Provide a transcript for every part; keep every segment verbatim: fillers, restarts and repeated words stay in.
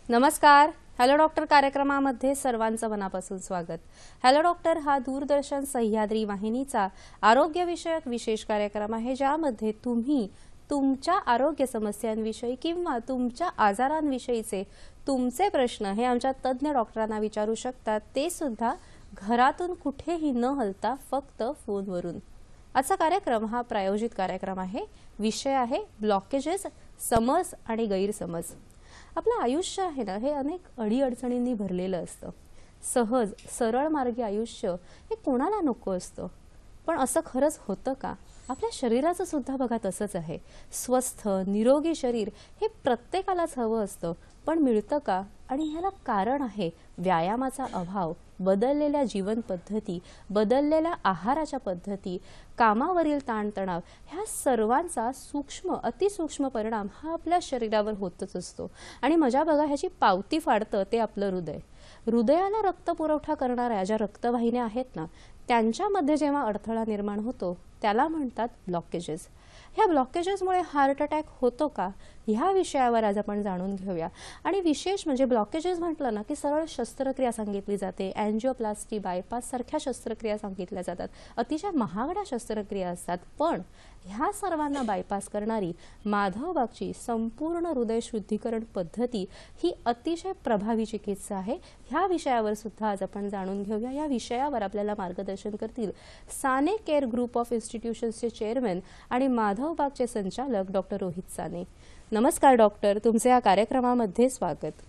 नमस्कार. Hello doctor कार्यक्रमामध्ये सर्वांचं मनापासून स्वागत. हॅलो डॉक्टर हा दूरदर्शन सह्याद्री वाहिनीचा आरोग्यविषयक विशेष कार्यक्रम आहे, ज्यामध्ये तुम्ही तुमच्या आरोग्य समस्यांविषयी किंवा तुमच्या आजारांविषयीचे तुमचे प्रश्न हे आमच्या तज्ञ डॉक्टरांना विचारू शकता, ते सुद्धा घरातून कुठेही न हलता फक्त फोनवरून. आजचा कार्यक्रम हा प्रायोजित कार्यक्रम आहे. विषय आहे ब्लॉकेजेस, समज आणि गैरसमज. आपलं आयुष्य आहे ना, हे अनेक अडीअडचणींनी भरलेलं असतं. सहज सरळ मार्गी आयुष्य हे कोणाला नको असतं, पण असं खरंच होतं का? आपल्या शरीराचं सुद्धा बघा तसंच आहे. स्वस्थ निरोगी शरीर हे प्रत्येकालाच हवं असतं, पण मिळतं का? आणि ह्याला कारण आहे व्यायामाचा अभाव, बदललेल्या जीवन पद्धती, बदललेल्या आहाराच्या पद्धती, कामावरील ताणतणाव, ह्या सर्वांचा सूक्ष्म अतिसूक्ष्म परिणाम हा आपल्या शरीरावर होतच असतो. आणि मजा बघा, ह्याची पावती फाडतं ते आपलं हृदय. हृदयाला रक्तपुरवठा करणाऱ्या ज्या रक्तवाहिन्या आहेत ना, त्यांच्यामध्ये जेव्हा अडथळा निर्माण होतो त्याला म्हणतात ब्लॉकेजेस. ह्या ब्लॉकेजेसमुळे हार्ट अटॅक होतो का, ह्या विषयावर आज आपण जाणून घेऊया. आणि विशेष म्हणजे ब्लॉकेजेस म्हटलं ना की सरळ शस्त्रक्रिया सांगितली जाते. अँजिओप्लास्टी, बायपास सारख्या शस्त्रक्रिया सांगितल्या जातात. अतिशय महागड्या शस्त्रक्रिया असतात, पण ह्या सर्वांना बायपास करणारी माधवबागची संपूर्ण हृदय शुद्धीकरण पद्धती ही अतिशय प्रभावी चिकित्सा आहे. ह्या विषयावर सुद्धा आज आपण जाणून घेऊया. या विषयावर आपल्याला मार्गदर्शन करतील साने केअर ग्रुप ऑफ इन्स्टिट्यूशन्सचे चेअरमन आणि माधवबागचे संचालक डॉक्टर रोहित साने. नमस्कार डॉक्टर, तुमचे या कार्यक्रमामध्ये स्वागत.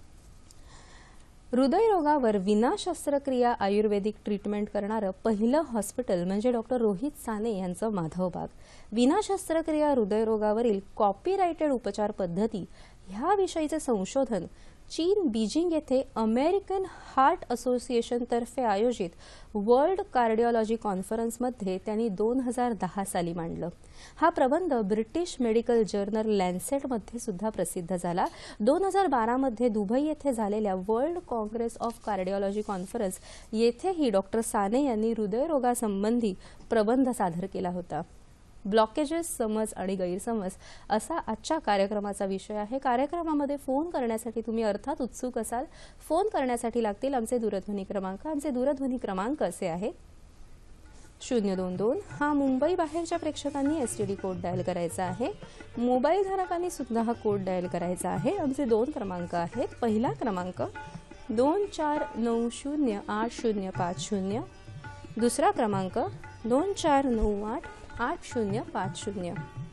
हृदयरोगावर विना शस्त्रक्रिया आयुर्वेदिक ट्रीटमेंट करणारं पहिलं हॉस्पिटल म्हणजे डॉक्टर रोहित साने यांचं माधवबाग. विना शस्त्रक्रिया हृदयरोगावरील कॉपीराइटेड उपचार पद्धती ह्याविषयीचे संशोधन चीन बीजिंग येथे अमेरिकन हार्ट असोसिएशन तर्फे आयोजित वर्ल्ड कार्डिओलॉजी कॉन्फरन्समध्ये त्यांनी दोन हजार दहा साली मांडलं. हा प्रबंध ब्रिटिश मेडिकल जर्नल लॅन्सेटमध्ये सुद्धा प्रसिद्ध झाला. दोन हजार बारामध्ये दुबई येथे झालेल्या world congress of cardiology conference येथेही डॉक्टर साने यांनी हृदयरोगासंबंधी प्रबंध सादर केला होता. ब्लॉकेजेस, समज आणि गैरसमज असा आजच्या कार्यक्रमाचा विषय आहे. कार्यक्रमामध्ये फोन करण्यासाठी तुम्ही अर्थात उत्सुक असाल. फोन करण्यासाठी लागतील आमचे दूरध्वनी क्रमांक. आमचे दूरध्वनी क्रमांक असे आहेत शून्य दोन दोन. हा मुंबई बाहेरच्या प्रेक्षकांनी S T D code dial करायचा आहे. मोबाईल धारकांनी सुद्धा हा कोड डायल करायचा आहे. आमचे दोन क्रमांक आहेत. पहिला क्रमांक दोन चार नऊ शून्य आठ शून्य पाच शून्य. दुसरा क्रमांक दोन चार नऊ आठ आठ शून्य पाच शून्य.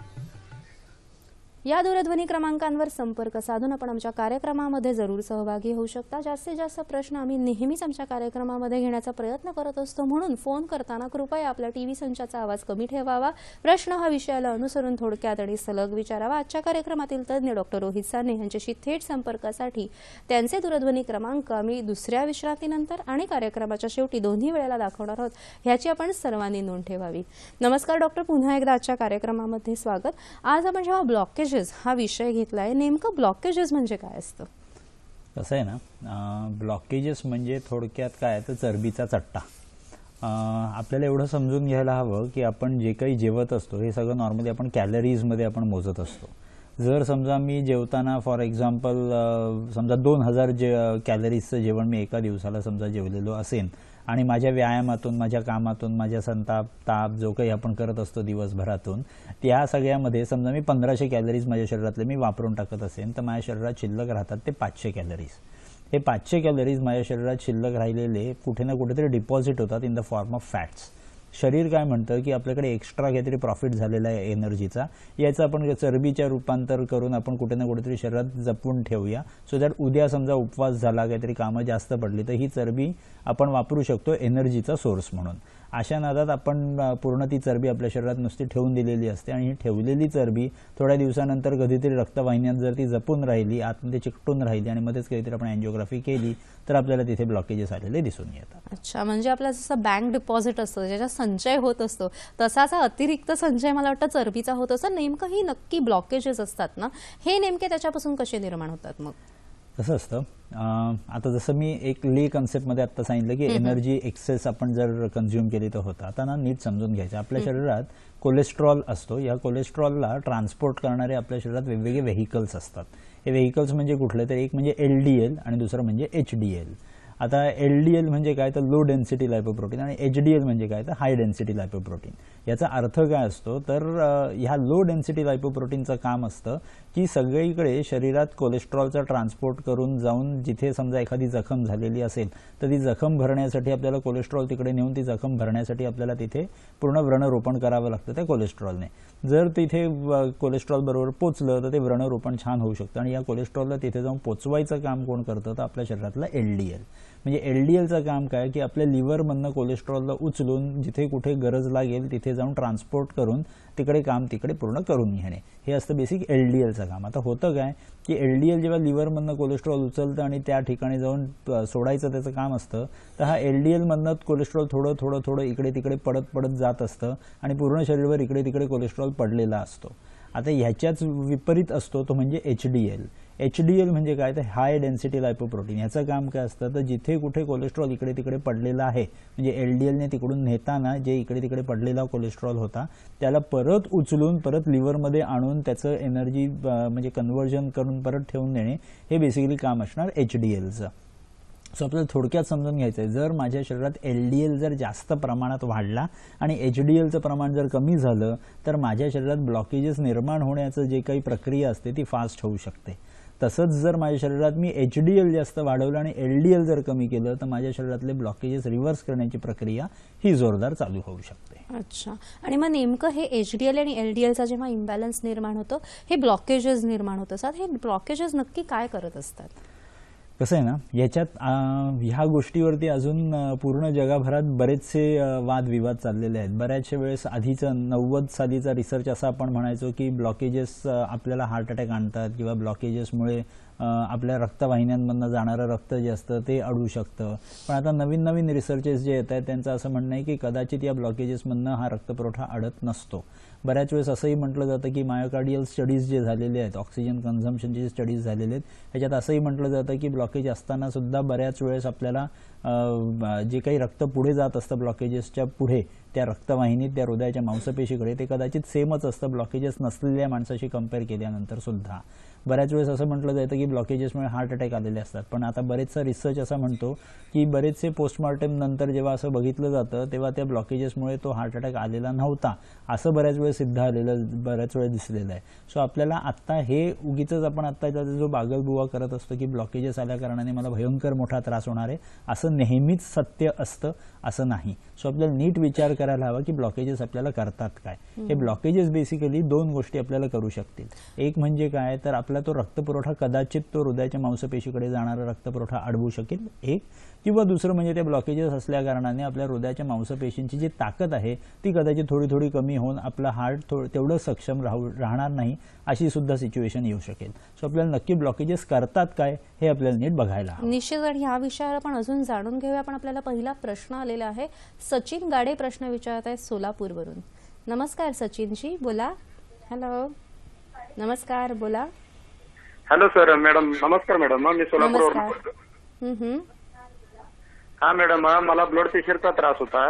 या दूरध्वनी क्रमांकांवर संपर्क साधून आपण आमच्या कार्यक्रमामध्ये जरूर सहभागी होऊ शकता. जास्तीत जास्त प्रश्न आम्ही नेहमीच आमच्या कार्यक्रमामध्ये घेण्याचा प्रयत्न करत असतो, म्हणून फोन करताना कृपया आपल्या टीव्ही संचाचा आवाज कमी ठेवावा. प्रश्न हा विषयाला अनुसरून थोडक्यात आणि सलग विचारावा. आजच्या कार्यक्रमातील तज्ञ डॉक्टर रोहित साने यांच्याशी थेट संपर्कासाठी त्यांचे दूरध्वनी क्रमांक आम्ही दुसऱ्या विश्रांतीनंतर आणि कार्यक्रमाच्या शेवटी दोन्ही वेळेला दाखवणार आहोत, ह्याची आपण सर्वांनी नोंद ठेवावी. नमस्कार डॉक्टर, पुन्हा एकदा आजच्या कार्यक्रमामध्ये स्वागत. आज आपण जेव्हा ब्लॉकेज हा विषय घेतलाय, नेमकं ब्लॉकेजेस म्हणजे काय असतं? कसं आहे ना, ब्लॉकेजेस म्हणजे थोडक्यात काय तर चरबीचा चट्टा. आपल्याला एवढं समजून घ्यायला हवं की आपण जे काही जेवत असतो हे सगळं नॉर्मली आपण कॅलरीजमध्ये आपण मोजत असतो. जर समजा मी जेवताना फॉर एक्झाम्पल समजा दोन हजार जे कॅलरीजचं जेवण मी एका दिवसाला समजा जेवलेलो असेल आणि माझ्या व्यायामातून, माझ्या कामातून, माझ्या संताप ताप जो काही आपण करत असतो दिवसभरातून, त्या सगळ्यामध्ये समजा मी पंधराशे कॅलरीज माझ्या शरीरातले मी वापरून टाकत असेल तर माझ्या शरीरात शिल्लक राहतात ते पाचशे कॅलरीज. हे पाचशे कॅलरीज माझ्या शरीरात शिल्लक राहिलेले कुठे ना कुठेतरी डिपॉझिट होतात in the form of fats. शरीर काय म्हणतं की आपल्याकडे एक्स्ट्रा काहीतरी प्रॉफिट झालेला आहे एनर्जीचा, याचं आपण चरबीच्या रूपांतर करून आपण कुठे ना कुठेतरी शरीरात जपून ठेवूया, सो दॅट उद्या समजा उपवास झाला, काहीतरी कामं जास्त पडली तर ही चरबी आपण वापरू शकतो एनर्जीचा सोर्स म्हणून. अशा नादात आपण पूर्ण ती चरबी आपल्या शरीरात नुसती ठेवून दिलेली असते आणि ही ठेवलेली चरबी थोड्या दिवसानंतर कधीतरी रक्तवाहिन्यात जर ती जपून राहिली, आतमध्ये चिकटून राहिली आणि मध्येच काहीतरी आपण अँजिओग्राफी केली तर आपल्याला तिथे ब्लॉकेजेस आलेले दिसून येतात. अच्छा, म्हणजे आपला जसं बँक डिपॉझिट असतो ज्याचा संचय होत असतो तसाच अतिरिक्त संचय मला वाटतं चरबीचा होत असतो. नेमकं ही नक्की ब्लॉकेजेस असतात ना, हे नेमके त्याच्यापासून कसे निर्माण होतात? मग कसं असतं, आता जसं मी एक ले कन्सेप्टमध्ये आता सांगितलं की एनर्जी एक्सेस आपण जर कन्झ्युम केली तर होतं. आता ना नीट समजून घ्यायचं, आपल्या शरीरात कोलेस्ट्रॉल असतो. या कोलेस्ट्रॉलला ट्रान्सपोर्ट करणारे आपल्या शरीरात वेगवेगळे व्हेकल्स असतात. हे व्हेकल्स म्हणजे कुठले तर एक म्हणजे एल डी एल आणि दुसरं म्हणजे एच डी एल. आता एल डी एल म्हणजे काय तर लो डेन्सिटी लायपोप्रोटीन आणि एच डी एल म्हणजे काय तर हाय डेन्सिटी लायपोप्रोटीन. याचा अर्थ काय असतो तर ह्या लो डेन्सिटी लायपोप्रोटीनचं काम असतं की सगळीकडे शरीरात कोलेस्ट्रॉलचा ट्रान्सपोर्ट करून जाऊन जिथे समजा एखादी जखम झालेली असेल तर ती जखम भरण्यासाठी आपल्याला कोलेस्ट्रॉल तिकडे नेऊन ती जखम भरण्यासाठी आपल्याला तिथे पूर्ण व्रणरोपण करावं लागतं त्या कोलेस्ट्रॉलने. जर तिथे कोलेस्ट्रॉल बरोबर पोचलं तर ते व्रणरोपण छान होऊ शकतं आणि या कोलेस्ट्रॉलला तिथे जाऊन पोचवायचं काम कोण करतं तर आपल्या शरीरातलं एल डी एल. म्हणजे एल डी एलचं काम काय की आपल्या लिव्हरमधनं कोलेस्ट्रॉलला उचलून जिथे कुठे गरज लागेल तिथे जाऊन ट्रान्सपोर्ट करून तिकडे काम तिकडे पूर्ण करून घेणे, हे असतं बेसिक एल डी एलचं काम. आता होतं काय की एल डी एल जेव्हा लिव्हरमधनं कोलेस्ट्रॉल उचलतं आणि त्या ठिकाणी जाऊन सोडायचं त्याचं काम असतं तर हा एल डी एलमधनं कोलेस्ट्रॉल थोडं थोडं थोडं इकडे तिकडे पडत पडत जात असतं आणि पूर्ण शरीरभर इकडे तिकडे कोलेस्ट्रॉल पडलेला असतो. आता ह्याच्याच विपरीत असतो तो म्हणजे H D L. H D L म्हणजे काय तर हाय डेन्सिटी लायपोप्रोटीन. याचं काम काय असतं तर जिथे कुठे कोलेस्ट्रॉल इकडे तिकडे पडलेला आहे म्हणजे एल डी एलने तिकडून नेताना जे इकडे तिकडे पडलेला कोलेस्ट्रॉल होता त्याला परत उचलून परत लिव्हरमध्ये आणून त्याचं एनर्जी म्हणजे कन्व्हर्जन करून परत ठेवून देणे, हे बेसिकली काम असणार एच डी एलचं. सो आपल्याला थोडक्यात समजून घ्यायचं आहे, जर माझ्या शरीरात एल डी एल जर जास्त प्रमाणात वाढला आणि एच डी एलचं प्रमाण जर कमी झालं तर माझ्या शरीरात ब्लॉकेजेस निर्माण होण्याचं जे काही प्रक्रिया असते ती फास्ट होऊ शकते. तसंच जर माझ्या शरीरात मी एच डी एल जास्त वाढवलं आणि एल डी एल जर कमी केलं तर माझ्या शरीरातले ब्लॉकेजेस रिव्हर्स करण्याची प्रक्रिया ही जोरदार चालू होऊ शकते. अच्छा, आणि मग नेमकं हे एच डी एल आणि एल डी एलचा जेव्हा इम्बॅलन्स निर्माण होतो हे ब्लॉकेजेस निर्माण होत असतात, हे ब्लॉकेजेस नक्की काय करत असतात? कसं आहे ना, याच्यात ह्या गोष्टीवरती अजून पूर्ण जगभरात बरेचसे वादविवाद चाललेले आहेत. बऱ्याचशा वेळेस आधीचं नव्वद सालीचा रिसर्च असा आपण म्हणायचो की ब्लॉकेजेस आपल्याला हार्ट अटॅक आणतात किंवा ब्लॉकेजेसमुळे आपल्या रक्तवाहिन्यांमधनं जाणारं रक्त जे असतं ते अडू शकतं. पण आता नवीन नवीन रिसर्चेस जे येत आहेत त्यांचं असं म्हणणं आहे की कदाचित या ब्लॉकेजेसमधनं हा रक्तपुरवठा अडत नसतो. बऱ्याच वेळेस असंही म्हटलं जातं की मायोकार्डियल स्टडीज जे झालेले आहेत, ऑक्सिजन कन्झम्पशनचे स्टडीज झालेले आहेत, ह्याच्यात असंही म्हटलं जातं की ब्लॉकेज असताना सुद्धा बऱ्याच वेळेस आपल्याला जे काही रक्त पुढे जात असतं ब्लॉकेजेसच्या पुढे त्या रक्तवाहिनीत त्या हृदयाच्या मांसपेशीकडे ते कदाचित सेमच असतं ब्लॉकेजेस नसलेल्या माणसाशी कंपेअर केल्यानंतर सुद्धा. बऱ्याच वेळेस असं म्हटलं जातं की ब्लॉकेजेसमुळे हार्ट अटॅक आलेले असतात, पण आता बरेचसा रिसर्च असा म्हणतो की बरेचसे पोस्टमॉर्टम नंतर जेव्हा असं बघितलं जातं तेव्हा त्या ब्लॉकेजेसमुळे तो हार्ट अटॅक आलेला नव्हता असं बऱ्याच वेळेस सिद्ध आलेलं बऱ्याच वेळेस दिसलेलं आहे. सो आपल्याला आत्ता हे उगीचच आपण आत्ता जो बागलबुवा करत असतो की ब्लॉकेजेस आल्या कारणाने मला भयंकर मोठा त्रास होणार आहे असं नेहमीच सत्य असतं असं नाही. सो आपल्याला नीट विचार करायला हवा की ब्लॉकेजेस आपल्याला करतात काय. हे ब्लॉकेजेस बेसिकली दोन गोष्टी आपल्याला करू शकतील. एक म्हणजे काय तर आपला तो रक्तपुरवठा कदाचित तो हृदयाच्या मांसपेशीकडे जाणारा रक्तपुरवठा अडवू शकेल एक, किंवा दुसरं म्हणजे ते ब्लॉकेजेस असल्या कारणाने आपल्या हृदयाच्या मांसपेशींची जी ताकद आहे ती कदाचित थोडी थोडी कमी होऊन आपला हार्ट तेवढं सक्षम राहू राहणार नाही अशी सुद्धा सिच्युएशन येऊ शकेल. सो आपल्याला नक्की ब्लॉकेजेस करतात काय हे आपल्याला नीट बघायला हवं. निश्चित, आणि ह्या विषयावर आपण अजून जाणून घेऊया. पण आपल्याला पहिला प्रश्न आलेला आहे. सचिन गाडे प्रश्न विचारत आहेत सोलापूरवरून. नमस्कार सचिनजी, बोला. हॅलो, नमस्कार, बोला. Hello sir. मॅडम नमस्कार. मॅडम मी सोलापूरवरून नमस्कार. हम्म हम्म. हा मॅडम, मला ब्लड प्रेशरचा त्रास होता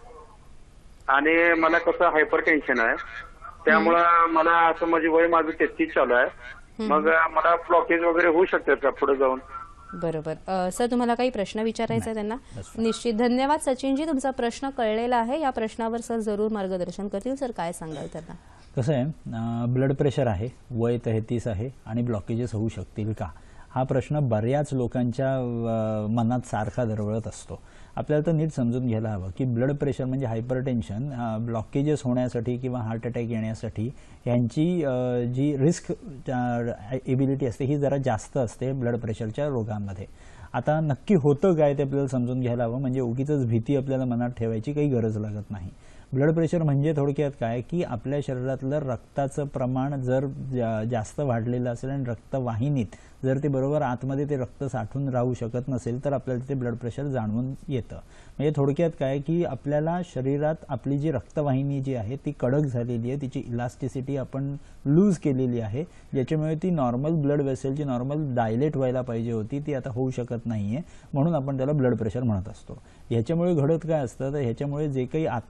आणि मला कसं हायपर टेन्शन आहे, त्यामुळं मला असं म्हणजे वय माझं तेहतीस चालू आहे, मग मला ब्लॉकेज वगैरे होऊ शकतात का पुढे जाऊन? बरोबर. सर, तुम्हाला काही प्रश्न विचारायचा आहे त्यांना? निश्चित. धन्यवाद सचिनजी, तुमचा प्रश्न कळलेला आहे. या प्रश्नावर सर जरूर मार्गदर्शन करतील. सर, काय सांगाल त्यांना? कसं आहे, ब्लड प्रेशर आहे, वय तेहतीस आहे आणि ब्लॉकेजेस होऊ शकतील का, हा प्रश्न बऱ्याच लोकांच्या मनात सारखा दरवळत असतो. आपल्याला तर नीट समजून घ्यायला हवं की ब्लड प्रेशर म्हणजे हायपरटेन्शन ब्लॉकेजेस होण्यासाठी किंवा हार्ट अटॅक येण्यासाठी यांची जी रिस्क एबिलिटी असते ही जरा जास्त असते ब्लड प्रेशरच्या रोगांमध्ये. आता नक्की होतं काय ते आपल्याला समजून घ्यायला हवं. म्हणजे उगीचच भीती आपल्याला मनात ठेवायची काही गरज लागत नाही. ब्लड प्रेशर म्हणजे थोडक्यात काय की आपल्या शरीरातलं रक्ताचं प्रमाण जर जास्त वाढलेलं असेल आणि रक्तवाहिनीत जर ते बरोबर आतमध्ये ते रक्त साठून राहू शकत नसेल तर आपल्याला ते ब्लड प्रेशर जाणवून येतं. म्हणजे थोडक्यात काय की आपल्याला शरीरात आपली जी रक्तवाहिनी जी आहे ती कडक झालेली आहे, तिची इलास्टिसिटी आपण लूज केलेली आहे, ज्याच्यामुळे ती नॉर्मल ब्लड वेसलची नॉर्मल डायलेट व्हायला पाहिजे होती ती आता होऊ शकत नाहीये, म्हणून आपण त्याला ब्लड प्रेशर म्हणत असतो. ह्याच्यामुळे घडत काय असतं तर ह्याच्यामुळे जे काही आतमधलं ब्लड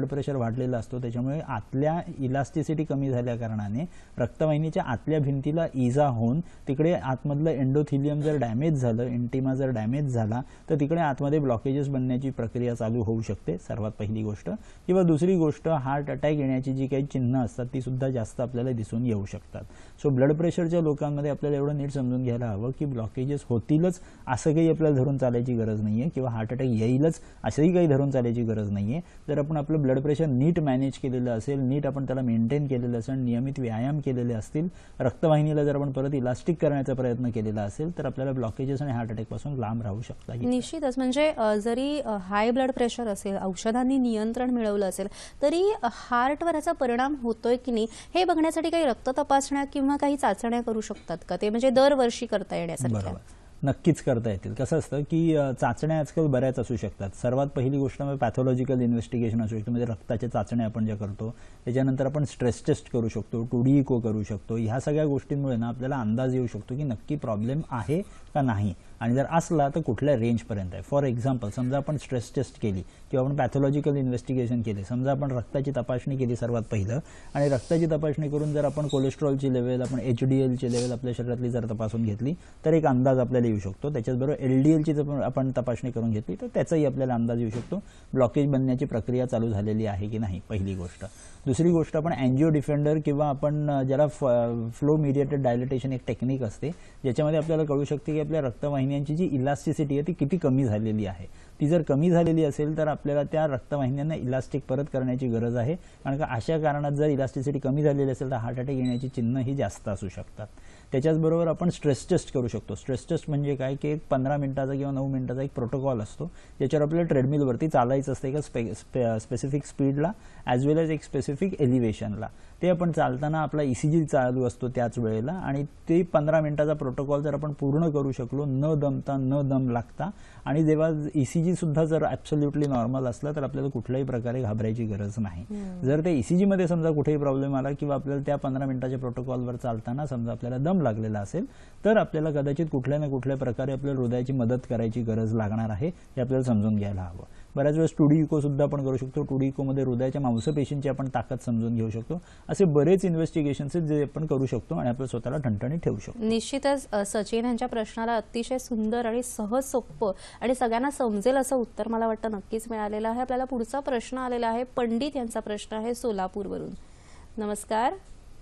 ब्लड प्रेशर वाढलेला असतो, त्याच्यामुळे आतल्या इलास्टिसिटी कमी झाल्या कारणाने रक्तवाहिनीच्या आतल्या भिंतीला इजा होऊन तिकडे आतमधलं एंडोथिलियम जर डॅमेज झालं, इंटिमा जर डॅमेज झाला तर तिकडे आतमध्ये ब्लॉकेजेस बनण्याची प्रक्रिया चालू होऊ शकते, सर्वात पहिली गोष्ट. किंवा दुसरी गोष्ट, हार्ट अटॅक येण्याची जी काही चिन्ह असतात ती सुद्धा जास्त आपल्याला दिसून येऊ शकतात. सो ब्लड प्रेशरच्या लोकांमध्ये आपल्याला एवढं नीट समजून घ्यायला हवं की ब्लॉकेजेस होतीलच असं काही आपल्याला धरून चालायची गरज नाहीये, किंवा हार्ट अटॅक येईलच असंही काही धरून चालायची गरज नाहीये. जर आपण आपलं ब्लड प्रेशर नीट मॅनेज केलेलं असेल, नीट आपण त्याला मेंटेन केलेलं असेल, नियमित व्यायाम केलेले असतील, रक्तवाहिनीला जर आपण परत इलास्टिक करण्याचा प्रयत्न केलेला असेल तर आपल्याला ब्लॉकेजेस आणि हार्ट अटॅक पासून लांब राहू शकता. निश्चितच. म्हणजे जरी हाय ब्लड प्रेशर असेल, औषधांनी नियंत्रण मिळवलं असेल, तरी हार्टवर याचा परिणाम होतोय की नाही हे बघण्यासाठी काही रक्त तपासण्या किंवा काही चाचण्या करू शकतात का ते, म्हणजे दरवर्षी करता येण्यासारख्या? नक्कीच करता येतील. कसं असतं की चाचण्या आजकाल बऱ्याच असू शकतात. सर्वात पहिली गोष्ट म्हणजे पॅथॉलॉजिकल इन्व्हेस्टिगेशन असू शकतं, म्हणजे रक्ताच्या चाचण्या आपण ज्या करतो, त्याच्यानंतर आपण स्ट्रेस टेस्ट करू शकतो, टू डी इको करू शकतो. ह्या सगळ्या गोष्टींमुळे ना आपल्याला अंदाज येऊ शकतो की नक्की प्रॉब्लेम आहे का नाही, आणि जर असला तर कुठल्या रेंजपर्यंत आहे. फॉर एक्झाम्पल, समजा आपण स्ट्रेस टेस्ट केली किंवा आपण पॅथॉलॉजिकल इन्व्हेस्टिगेशन केले, समजा आपण रक्ताची तपासणी केली सर्वात पहिलं, आणि रक्ताची तपासणी करून जर आपण कोलेस्ट्रॉलची लेवल, आपण एच डी एलची लेवल आपल्या शरीरातली जर तपासून घेतली तर एक अंदाज आपल्याला येऊ शकतो. त्याच्याचबरोबर एल डी एलची जर आपण तपासणी करून घेतली तर त्याचाही आपल्याला अंदाज येऊ शकतो ब्लॉकेज बनण्याची प्रक्रिया चालू झालेली आहे की नाही, पहिली गोष्ट. दुसरी गोष्ट, आपण अँजिओ डिफेंडर किंवा आपण ज्याला फ्लो मीडिएटेड डायलिटेशन एक टेक्निक असते, ज्याच्यामध्ये आपल्याला कळू शकते की आपल्या रक्तवाहिन्यांची जी इलास्टिसिटी आहे ती किती कमी झालेली आहे. ती जर कमी झालेली असेल तर आपल्याला त्या रक्तवाहिन्यांना इलास्टिक परत करण्याची गरज आहे, कारण का अशा कारणात जर इलास्टिसिटी कमी झालेली असेल तर हार्ट अटॅक येण्याची चिन्ह ही जास्त असू शकतात. त्याच्याचबरोबर आपण स्ट्रेस टेस्ट करू शकतो. स्ट्रेस टेस्ट म्हणजे काय की एक पंधरा मिनिटाचा किंवा नऊ मिनिटाचा एक प्रोटोकॉल असतो, ज्याच्यावर आपल्याला ट्रेडमिलवरती चालायचं असतं एका स्पे स्पेसिफिक स्पीडला ॲज वेल एज एक स्पेसिफिक एलिव्हेशनला. ते आपण चालताना आपला ईसीजी चालू असतो त्याच वेळेला, आणि ते पंधरा मिनिटाचा प्रोटोकॉल जर आपण पूर्ण करू शकलो न दमता न दम लागता, आणि जेव्हा ईसीजी सुद्धा जर ॲब्सोल्युटली नॉर्मल असला तर आपल्याला कुठल्याही प्रकारे घाबरायची गरज नाही. जर ते ईसीजी मध्ये समजा कुठेही प्रॉब्लेम आला किंवा आपल्याला त्या पंधरा मिनिटाच्या प्रोटोकॉलवर चालताना समजा आपल्याला दम लागलेला असेल तर आपल्याला कदाचित कुठल्या ना कुठल्या प्रकारे आपल्याला हृदयाची मदत करायची गरज लागणार आहे, हे आपल्याला समजून घ्यायला हवं. बऱ्याच वेळेस टू डी इको सुद्धा आपण करू शकतो. टू डी इकोमध्ये हृदयाच्या मांसपेशींची आपण ताकद समजून घेऊ शकतो. असे बरेच इन्व्हेस्टिगेशन्स जे आपण करू शकतो आणि आपल्या स्वतःला ठणठणीत ठेवू शकतो. निश्चितच सचिन यांच्या प्रश्नाला अतिशय सुंदर आणि सहज सोपं आणि सगळ्यांना समजेल असं उत्तर मला वाटतं नक्कीच मिळालेलं आहे. आपल्याला पुढचा प्रश्न आलेला आहे. पंडित यांचा प्रश्न आहे सोलापूरवरून. नमस्कार.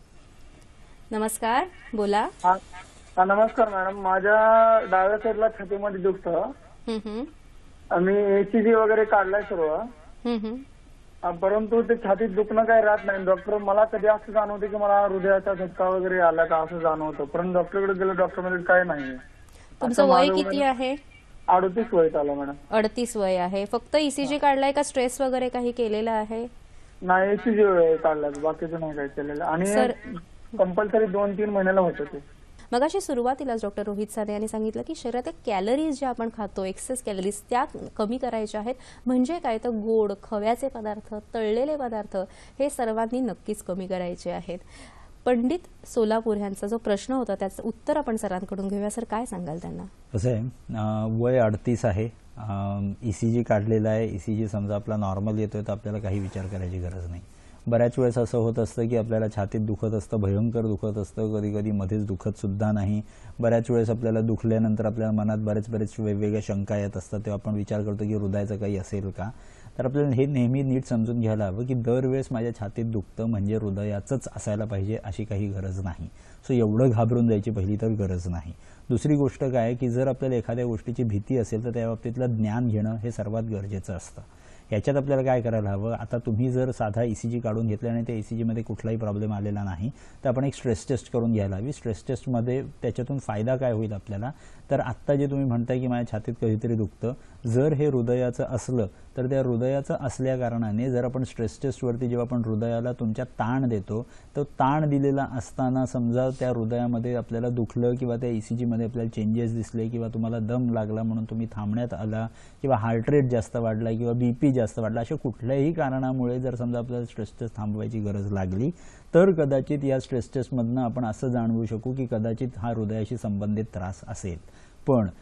नमस्कार, बोला. नमस्कार मॅडम, माझ्या डाव्या साईडला छातीमध्ये दुखतं. मी एसीजी वगैरे काढलाय सर्व, परंतु ते छातीत दुखणं काही राहत नाही. डॉक्टर मला कधी असं जाणवते की मला हृदयाचा झटका वगैरे आला का असं जाणवतं, परंतु डॉक्टरकडे गेलं डॉक्टर मध्ये काय नाही. तुमचं वय किती आहे? अडतीस वय चालू मॅडम. अडतीस वय आहे. फक्त ईसीजी काढलाय का स्ट्रेस वगैरे काही केलेलं आहे? नाही, एसीजी काढलाय, बाकीचं नाही काही केलेलं. आणि कंपल्सरी दोन तीन महिन्याला होतं ते. मगाशी सुरुवातीलाच डॉक्टर रोहित साने यांनी सांगितलं की शरीरात कॅलरीज ज्या आपण खातो, एक्सेस कॅलरीज, त्या कमी करायच्या आहेत. म्हणजे काय तर गोड, खव्याचे पदार्थ, तळलेले पदार्थ हे सर्वांनी नक्कीच कमी करायचे आहेत. पंडित सोलापूर यांचा जो प्रश्न होता त्याचं उत्तर आपण सरांकडून घेऊया. सर, काय सांगाल त्यांना? कसं आहे, वय अडतीस आहे, ईसीजी काढलेला आहे. ईसीजी समजा आपला नॉर्मल येतोय तर आपल्याला काही विचार करायची गरज नाही. बऱ्याच वेळेस असं होत असतं की आपल्याला छातीत दुखत असतं, भयंकर दुखत असतं, कधी कधी मध्येच दुखत सुद्धा नाही. बऱ्याच वेळेस आपल्याला दुखल्यानंतर आपल्याला मनात बरेच बरेच वेगवेगळ्या शंका येत असतात, तेव्हा आपण विचार करतो की हृदयाचं काही असेल का. तर आपल्याला हे नेहमी नीट समजून घ्यायला हवं की दरवेळेस माझ्या छातीत दुखतं म्हणजे हृदयाचंच असायला पाहिजे अशी काही गरज नाही. सो एवढं घाबरून जायची पहिली तर गरज नाही. दुसरी गोष्ट काय की जर आपल्याला एखाद्या गोष्टीची भीती असेल तर त्या बाबतीतलं ज्ञान घेणं हे सर्वात गरजेचं असतं. याच्यात आपल्याला काय करायला हवं, आता तुम्ही जर साधा ईसीजी काढून घेतला आणि त्या ईसीजीमध्ये कुठलाही प्रॉब्लेम आलेला नाही तर आपण एक स्ट्रेस टेस्ट करून घ्यायला हवी. स्ट्रेस टेस्टमध्ये त्याच्यातून फायदा काय होईल आपल्याला, तर आत्ता जे तुम्ही म्हणताय की माझ्या छातीत कधीतरी दुखतं, जर हे हृदयाचं असलं तर त्या हृदयाचं असल्या कारणाने जर आपण स्ट्रेस टेस्टवरती जेव्हा आपण हृदयाला तुमच्या ताण देतो तर ताण दिलेला असताना समजा त्या हृदयामध्ये आपल्याला दुखलं किंवा त्या ईसीजीमध्ये आपल्याला चेंजेस दिसले किंवा तुम्हाला दम लागला म्हणून तुम्ही थांबण्यात आला किंवा हार्ट रेट जास्त वाढला किंवा बीपी जास्त वाढला, अशा कुठल्याही कारणामुळे जर समजा आपल्याला स्ट्रेस टेस्ट थांबवायची गरज लागली तर कदाचित या स्ट्रेस टेस्टमधनं आपण असं जाणवू शकू की कदाचित हा हृदयाशी संबंधित त्रास असेल. पण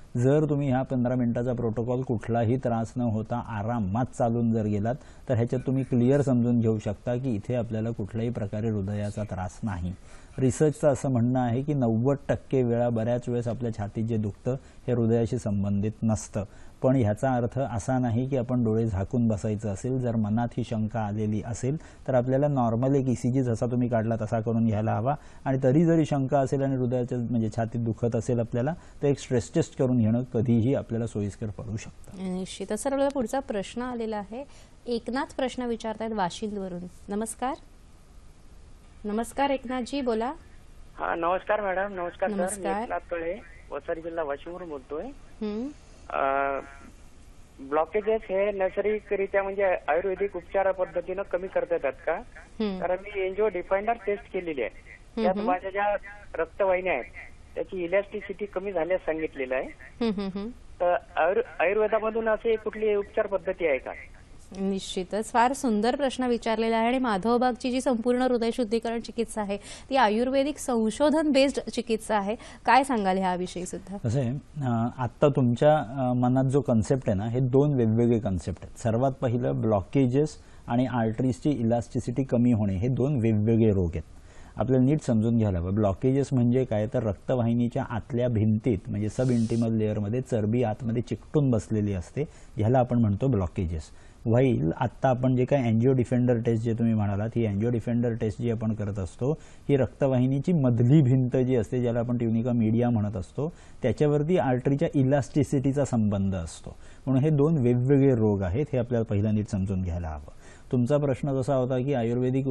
जर तुम्ही ह्या पंधरा मिनिटाचा प्रोटोकॉल कुठलाही त्रास न होता आरामात चालून जर गेलात तर ह्याच्यात तुम्ही क्लिअर समजून घेऊ शकता की इथे आपल्याला कुठल्याही प्रकारे हृदयाचा त्रास नाही. रिसर्चचं असं म्हणणं आहे की नव्वद टक्के वेळा बऱ्याच वेळेस आपल्या छातीत जे दुखतं हे हृदयाशी संबंधित नसतं. पण ह्याचा अर्थ असा नाही की आपण डोळे झाकून बसायचं असेल. जर मनात ही शंका आलेली असेल तर आपल्याला नॉर्मल एक ईसीजी जसा तुम्ही काढला तसा करून घ्यायला हवा. आणि तरी जरी शंका असेल आणि हृदयाच्या म्हणजे छातीत दुखत असेल आपल्याला तर एक स्ट्रेस टेस्ट करून घेणं कधीही आपल्याला सोयीस्कर पडू शकतं. निश्चितच. सर, आपल्याला पुढचा प्रश्न आलेला आहे. एकनाथ प्रश्न विचारतायत वाशिंदवरून. नमस्कार. नमस्कार एकनाथजी, बोला. हा, नमस्कार मॅडम. नमस्कार सर. नमस्कार. मी एकनाथ तळे, वसई जिल्हा वाशिमवरून बोलतोय. हम्म. ब्लॉकेजेस हे नैसर्गिकरित्या म्हणजे आयुर्वेदिक उपचार पद्धतीनं कमी करता येतात का? हम्म. कारण मी एनजीओ डिफाइंडर टेस्ट केलेली आहे. त्यात माझ्या ज्या रक्तवाहिन्या आहेत त्याची इलॅस्टिसिटी कमी झाल्यास सांगितलेलं आहे. हम्म, हम्म, हम्म. तर आयुर्- आयुर्वेदामधून असे कुठली उपचार पद्धती आहे का? निश्चितच. फार सुंदर प्रश्न विचारलेला आहे. आणि माधवबागची जी संपूर्ण हृदय शुद्धीकरण चिकित्सा आहे ती आयुर्वेदिक संशोधन बेस्ड चिकित्सा आहे. काय सांगाल ह्याविषयी सुद्धा? कसं आहे, आत्ता तुमच्या मनात जो कन्सेप्ट आहे ना, हे दोन वेगवेगळे कन्सेप्ट आहेत. सर्वात पहिलं ब्लॉकेजेस आणि आर्टरीजची इलास्टिसिटी कमी होणे हे दोन वेगवेगळे रोग आहेत. आपल्याला नीट समजून घ्यायला हवं. ब्लॉकेजेस म्हणजे काय, तर रक्तवाहिनीच्या आतल्या भिंतीत म्हणजे सब इंटिमल लेअरमध्ये चरबी आतमध्ये चिकटून बसलेली असते, ह्याला आपण म्हणतो ब्लॉकेजेस. व्हाईल आत्ता आपण जे काय एंजिओ डिफेंडर टेस्ट जे तुम्ही म्हणालात, ही एंजिओ डिफेंडर टेस्ट जी आपण करत असतो ही रक्तवाहिनीची मधली भिंत जी असते ज्याला आपण ट्युनिका मीडिया म्हणत असतो त्याच्यावरती आर्टरीच्या इलास्टिसिटीचा संबंध असतो. म्हणून हे दोन वेगवेगळे रोग आहेत, हे आपल्याला पहिला नीट समजून घ्यायला हवं. तुमचा प्रश्न जसा होता की आयुर्वेदिक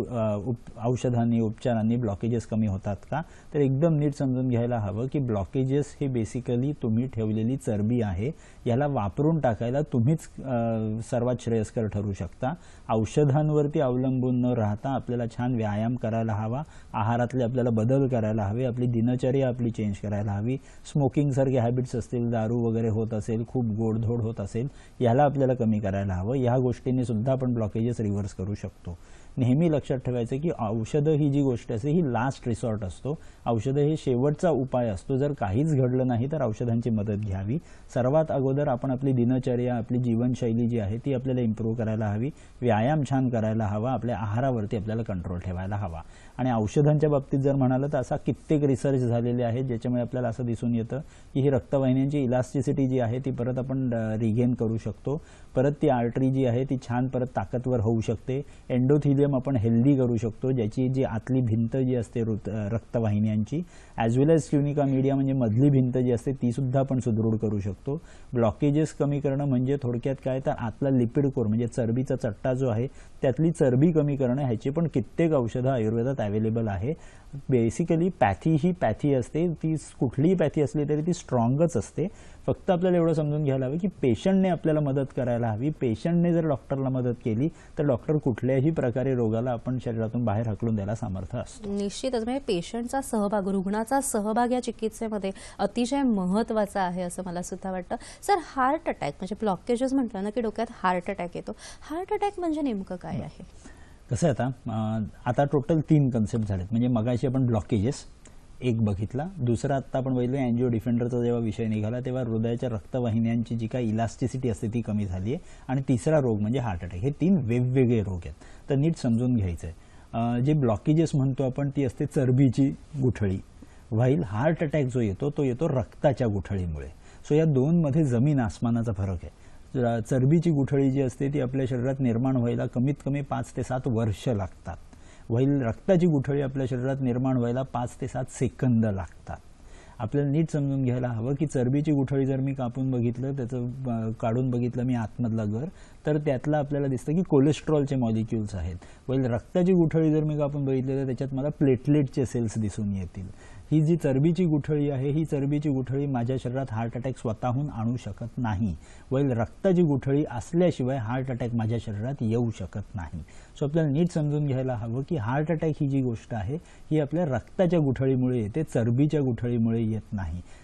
औषधांनी उपचारांनी ब्लॉकेजेस कमी होतात का, तर एकदम नीट समजून घ्यायला हवं की ब्लॉकेजेस हे बेसिकली तुम्ही ठेवलेली चरबी आहे, याला वापरून टाकायला तुम्हीच सर्वात श्रेयस्कर ठरू शकता. औषधांवरती अवलंबून न राहता आपल्याला छान व्यायाम करायला हवा, आहारातले आपल्याला बदल करायला हवे, आपली दिनचर्या आपली चेंज करायला हवी. स्मोकिंगसारखे हॅबिट्स असतील, दारू वगैरे होत असेल, खूप गोडधोड होत असेल, याला आपल्याला कमी करायला हवं. ह्या गोष्टींनी सुद्धा आपण ब्लॉकेजेस रिव्हर्स करू शकतो. नेहमी लक्षात ठेवायचं की औषधं ही जी गोष्ट असते ही लास्ट रिसॉर्ट असतो. औषधं हे शेवटचा उपाय असतो. जर काहीच घडलं नाही तर औषधांची मदत घ्यावी. सर्वात अगोदर आपण आपली दिनचर्या, आपली जीवनशैली जी आहे ती आपल्याला इम्प्रूव्ह करायला हवी, व्यायाम छान करायला हवा, आपल्या आहारावरती आपल्याला कंट्रोल ठेवायला हवा. आणि औषधांच्या बाबतीत जर म्हणालं तर असा कित्येक रिसर्च झालेले आहेत ज्याच्यामुळे आपल्याला असं दिसून येतं की ही रक्तवाहिन्यांची इलास्टिसिटी जी आहे ती परत आपण रिगेन करू शकतो. परत ती आर्टरी जी आहे ती छान परत ताकदवर होऊ शकते. एंडोथिलियम आपण हेल्दी करू शकतो, ज्याची जी आतली भिंत जी असते रक्तवाहिन्यांची as well as tunica media म्हणजे मधली भिंत जी असते ती सुद्धा आपण सुदृढ करू शकतो. ब्लॉकेजेस कमी करणं म्हणजे थोडक्यात काय तर आतला लिपिड कोर म्हणजे चरबीचा चट्टा जो आहे त्यातली चरबी कमी करणं, ह्याची पण कित्येक औषधं आयुर्वेदात अवेलेबल आहे. बेसिकली पॅथी ही पॅथी असते, ती कुठलीही पॅथी असली तरी ती स्ट्रॉंगच असते. फक्त आपल्याला एवढं समजून घ्यायला हवं की पेशंटने आपल्याला मदत करायला हवी. पेशंटने जर डॉक्टरला मदत केली तर डॉक्टर कुठल्याही प्रकारे रोगाला आपण शरीरातून बाहेर हकलून द्यायला सामर्थ्य असतो. निश्चितच. म्हणजे पेशंटचा सहभाग, रुग्णाचा सहभाग या चिकित्सेमध्ये अतिशय महत्त्वाचा आहे असं मला सुद्धा वाटतं. सर, हार्ट अटॅक म्हणजे ब्लॉकेजेस म्हटलं ना की डोक्यात हार्ट अटॅक येतो. हार्ट अटॅक म्हणजे नेमकं काय आहे? कसं आहे, आता आता टोटल तीन कन्सेप्ट झालेत. म्हणजे मगाशी आपण ब्लॉकेजेस एक बघितला, दुसरा आत्ता आपण बघितलं एंजिओ डिफेंडरचा जेव्हा विषय निघाला तेव्हा हृदयाच्या रक्तवाहिन्यांची जी काही इलास्टिसिटी असते ती कमी झाली आहे. आणि तिसरा रोग म्हणजे हार्ट अटॅक. हे तीन वेगवेगळे रोग आहेत, तर नीट समजून घ्यायचं आहे. जे ब्लॉकेजेस म्हणतो आपण ती असते चरबीची गुठळी, व्हाईल हार्ट अटॅक जो येतो तो येतो रक्ताच्या गुठळीमुळे. सो या दोनमध्ये जमीन आसमानाचा फरक आहे. चरबीची गुठळी जी असते ती आपल्या शरीरात निर्माण व्हायला कमीत कमी पाच ते सात वर्ष लागतात, व्हाईल रक्ताची गुठळी आपल्या शरीरात निर्माण व्हायला पाच ते सात सेकंद लागतात. आपल्याला नीट समजून घ्यायला हवं की चरबीची गुठळी जर मी कापून बघितलं, त्याचं काढून बघितलं मी आतमधला गर, तर त्यातलं आपल्याला दिसतं की कोलेस्ट्रॉलचे मॉलिक्युल्स आहेत. व्हाईल रक्ताची गुठळी जर मी कापून बघितली तर त्याच्यात मला प्लेटलेटचे सेल्स दिसून येतील. ही जी चरबीची गुठळी आहे ही चरबीची गुठळी माझ्या शरीरात हार्ट अटॅक स्वतःहून आणू शकत नाही. व्हाईल रक्ताची गुठळी असल्याशिवाय हार्ट अटॅक माझ्या शरीरात येऊ शकत नाही. सो आपल्याला नीट समजून घ्यायला हवं की हार्ट अटॅक ही जी गोष्ट आहे ही आपल्या रक्ताच्या गुठळीमुळे येते, चरबीच्या गुठळीमुळे येत नाही.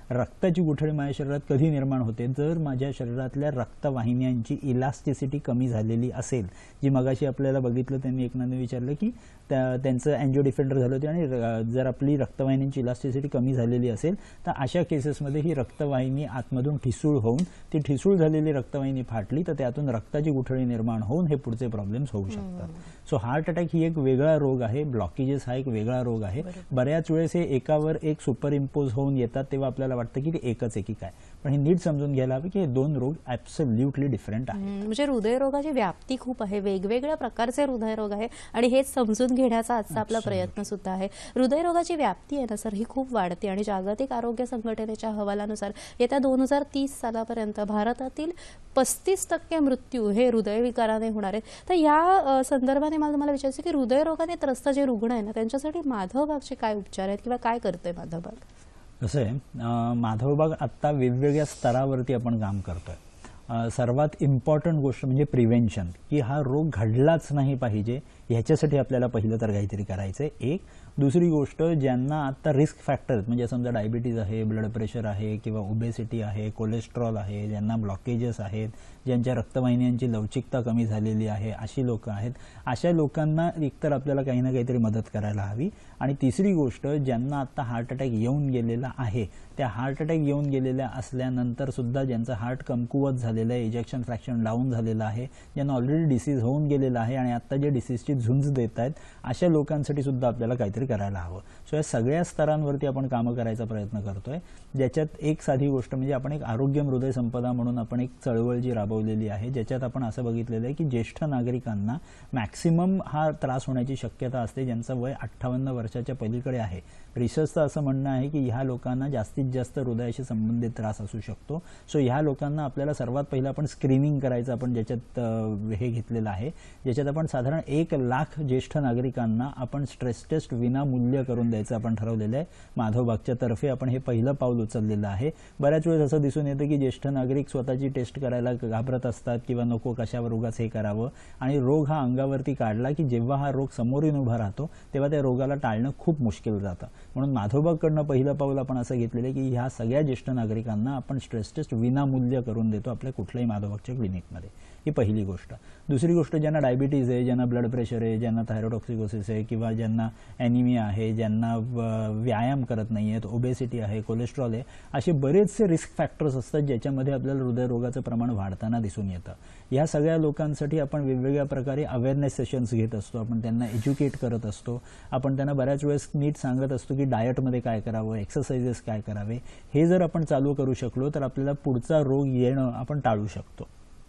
रक्ताची गुठळी माझ्या शरीरात कधी निर्माण होते, जर माझ्या शरीरातल्या रक्तवाहिन्यांची इलास्टिसिटी कमी झालेली असेल, जी मगाशी आपल्याला बघितलं त्यांनी एकनाथने विचारलं की त्यांचं अँजिओ डिफेंडर झालं होते आणि जर आपली रक्तवाहिन्यांची इलास्टिसिटी कमी झालेली असेल तर अशा केसेसमध्ये ही रक्तवाहिनी आतमधून ठिसूळ होऊन ती ठिसूळ झालेली रक्तवाहिनी फाटली तर त्यातून रक्ताची गुठळी निर्माण होऊन हे पुढचे प्रॉब्लेम्स होऊ शकतात. सो हार्ट अटॅक ही एक वेगळा रोग आहे, ब्लॉकेजेस हा एक वेगळा रोग आहे. बऱ्याच वेळेस हे एकावर एक सुपर इम्पोज होऊन येतात तेव्हा आपल्याला वाटतं की ते एकच आहे की काय, पण हे नीट समजून घ्यायला हवं की हे दोन रोग ऍब्सोल्युटली डिफरंट आहेत. म्हणजे हृदयरोगाची व्याप्ती खूप आहे, वेगवेगळ्या प्रकारचे हृदयरोग आहे आणि हेच समजून घेण्याचा आजचा आपला प्रयत्न सुद्धा आहे. हृदयरोगाची व्याप्ती आहे ना सर, ही खूप वाढते आणि जागतिक आरोग्य संघटनेच्या अहवालानुसार येत्या दोन हजार तीस सालापर्यंत भारतातील पस्तीस टक्के मृत्यू हे हृदयविकाराने होणार आहेत. तर या संदर्भाने मला तुम्हाला विचारायचं की हृदयरोगाने त्रस्त जे रुग्ण आहे ना त्यांच्यासाठी माधवबागचे काय उपचार आहेत किंवा काय करतोय माधवबाग? कसं आहे, माधवबाग आत्ता वेगवेगळ्या स्तरावरती आपण काम करतोय. सर्वात इम्पॉर्टंट गोष्ट म्हणजे प्रिव्हेन्शन, की हा रोग घडलाच नाही पाहिजे ह्याच्यासाठी आपल्याला पहिलं तर काहीतरी करायचं आहे. एक दुसरी गोष्ट, ज्यांना आता रिस्क फॅक्टर म्हणजे समजा डायबिटीज आहे, ब्लड प्रेशर आहे किंवा ओबेसिटी आहे, कोलेस्ट्रॉल आहे, ज्यांना ब्लॉकेजेस आहेत, ज्यांच्या रक्तवाहिन्यांची लवचिकता कमी झालेली आहे, अशी लोक आहेत. अशा लोकांना एकतर आपल्याला काही ना काहीतरी मदत करायला हवी. आणि तिसरी गोष्ट, ज्यांना आता हार्ट अटॅक येऊन गेलेला आहे, त्या हार्ट अटॅक येऊन गेलेल्या असल्यानंतर सुद्धा ज्यांचं हार्ट कमकुवत झालेलं आहे, इजेक्शन फ्रॅक्शन डाऊन झालेलं आहे, ज्यांना ऑलरेडी डिसीज होऊन गेलेला आहे आणि आता जे डिसीजची झुंज देत आहेत अशा लोकांसाठी सुद्धा आपल्याला काहीतरी करायला हवं. सो या सगळ्या स्तरांवरती आपण कामं करायचा प्रयत्न करतोय, ज्याच्यात एक साधी गोष्ट म्हणजे आपण एक आरोग्य हृदय संपदा म्हणून आपण एक चळवळ जी राबवलेली आहे, ज्याच्यात आपण असं बघितलेलं आहे की ज्येष्ठ नागरिकांना मॅक्सिमम हा त्रास होण्याची शक्यता असते ज्यांचं वय अठ्ठावन्न वर्षाच्या पलीकडे आहे. रिसर्चचं असं म्हणणं आहे की ह्या लोकांना जास्तीत जास्त हृदयाशी संबंधित त्रास असू शकतो. सो ह्या लोकांना आपल्याला सर्वात पहिलं आपण स्क्रीनिंग करायचं आपण ज्याच्यात हे घेतलेलं आहे, ज्याच्यात आपण साधारण एक लाख ज्येष्ठ नागरिकांना आपण स्ट्रेस टेस्ट विनामूल्य करून द्यायचं आपण ठरवलेलं आहे. माधवबागच्या तर्फे आपण हे पहिलं पाऊल उचललेलं आहे. बऱ्याच वेळेस असं दिसून येतं की ज्येष्ठ नागरिक स्वतःची टेस्ट करायला घाबरत असतात किंवा नको कशावर उगाच हे करावं, आणि रोग हा अंगावरती काढला की जेव्हा हा रोग समोर येऊन उभा राहतो तेव्हा त्या रोगाला टाळणं खूप मुश्किल जातं. म्हणून माधवबागकडनं पहिलं पाऊल आपण असं घेतलेलं आहे की ह्या सगळ्या ज्येष्ठ नागरिकांना आपण स्ट्रेस टेस्ट विनामूल्य करून देतो आपल्या कुठल्याही माधवबागच्या क्लिनिकमध्ये. ही पहिली गोष्ट. दुसरी गोष्ट, ज्यांना डायबिटीज आहे, ज्यांना ब्लड प्रेशर आहे, ज्यांना थायरॉइडॉक्सिकोसिस आहे किंवा ज्यांना ॲनिमिया आहे, ज्यांना व्यायाम करत नाही आहेत, ओबेसिटी आहे, कोलेस्ट्रॉल आहे, असे बरेचसे रिस्क फॅक्टर्स असतात ज्याच्यामध्ये आपल्याला हृदयरोगाचं प्रमाण वाढताना दिसून येतं. या सगळ्या लोकांसाठी आपण वेगवेगळ्या प्रकारे अवेअरनेस सेशन्स घेत असतो, आपण त्यांना एज्युकेट करत असतो, आपण त्यांना बऱ्याच वेळेस नीट सांगत असतो की डाएटमध्ये काय करावं, एक्सरसाइजेस काय करावे. हे जर आपण चालू करू शकलो तर आपल्याला पुढचा रोग येणं आपण टाळू शकतो.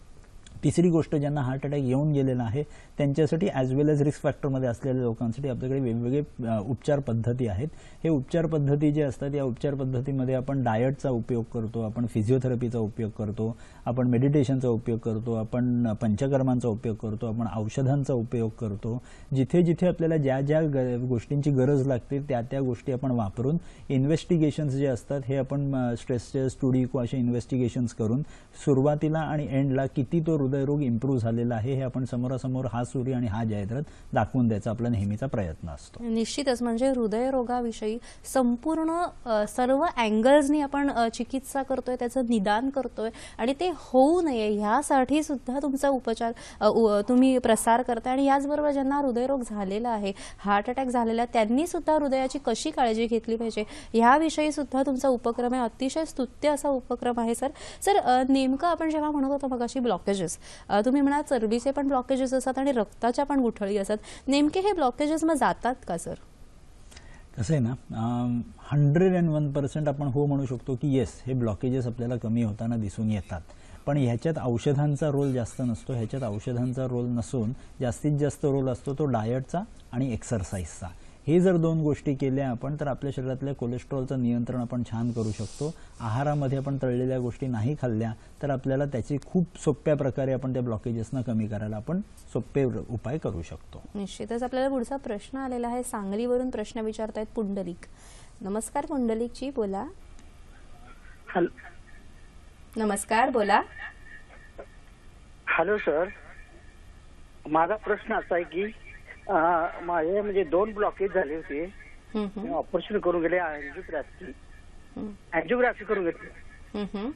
तिसरी गोष्ट, ज्यांना हार्ट अटॅक येऊन गेलेला आहे त्यांच्यासाठी ॲज वेल एज रिस्क फॅक्टरमध्ये असलेल्या लोकांसाठी आपल्याकडे वेगवेगळे उपचार पद्धती आहेत. हे उपचार पद्धती जे असतात या उपचार पद्धतीमध्ये आपण डाएटचा उपयोग करतो, आपण फिजिओथेरपीचा उपयोग करतो, आपण मेडिटेशनचा उपयोग करतो, आपण पंचकर्मांचा उपयोग करतो, आपण औषधांचा उपयोग करतो. जिथे जिथे आपल्याला ज्या ज्या गोष्टींची गरज लागते त्या त्या गोष्टी आपण वापरून इन्व्हेस्टिगेशन्स जे असतात हे आपण स्ट्रेस टेस्ट, स्टुडिको असे इन्व्हेस्टिगेशन्स करून सुरुवातीला आणि एंडला किती तो हृदयरोग इम्प्रूव्ह झालेला आहे हे आपण समोरासमोर हा सूर्य आणि हा जयद्रथ दाखवून द्यायचा आपला नेहमीचा प्रयत्न असतो. निश्चितच म्हणजे हृदयरोगाविषयी संपूर्ण सर्व अँगल्सनी आपण चिकित्सा करतोय, त्याचं निदान करतोय आणि ते होऊ नये ह्यासाठी सुद्धा तुमचा उपचार तुम्ही प्रसार करताय. आणि याचबरोबर ज्यांना हृदयरोग झालेला आहे, हार्ट अटॅक झालेला, त्यांनी सुद्धा हृदयाची कशी काळजी घेतली पाहिजे याविषयी सुद्धा तुमचा उपक्रम आहे. अतिशय स्तुत्य असा उपक्रम आहे सर. सर नेमकं आपण जेव्हा म्हणत होतो मग अशी ब्लॉकेजेस, तुम्ही म्हणाल चरबीचे पण ब्लॉकेजेस असतात आणि रक्ताच्या पण गुठळी असतात, नेमके हे ब्लॉकेजेस मग जातात का सर? कसं आहे ना, हंड्रेड अँड वन पर्सेंट आपण हो म्हणू शकतो की येस, हे ब्लॉकेजेस आपल्याला कमी होताना दिसून येतात. पण ह्याच्यात औषधांचा रोल जास्त नसतो. ह्याच्यात औषधांचा रोल नसून जास्तीत जास्त रोल असतो तो डाएटचा आणि एक्सरसाइजचा. हे जर दोन गोष्टी केल्या आपण तर आपल्या शरीरातल्या कोलेस्ट्रॉलचं नियंत्रण आपण छान करू शकतो. आहारामध्ये आपण तळलेल्या गोष्टी नाही खाल्ल्या तर आपल्याला त्याची खूप सोप्या प्रकारे आपण त्या ब्लॉकेजेसना कमी करायला आपण सोपे उपाय करू शकतो. निश्चितच. आपल्याला पुढचा प्रश्न आलेला आहे, सांगलीवरून प्रश्न विचारतायत पुंडलिक. नमस्कार पुंडलिकजी, बोला. नमस्कार, बोला. हॅलो सर, माझा प्रश्न असा आहे की माझे म्हणजे दोन ब्लॉकेज झाले होते, ऑपरेशन करून गेले अँजिओप्लास्टी, अँजिओग्राफी करून घेतली. हम्म, हम्म.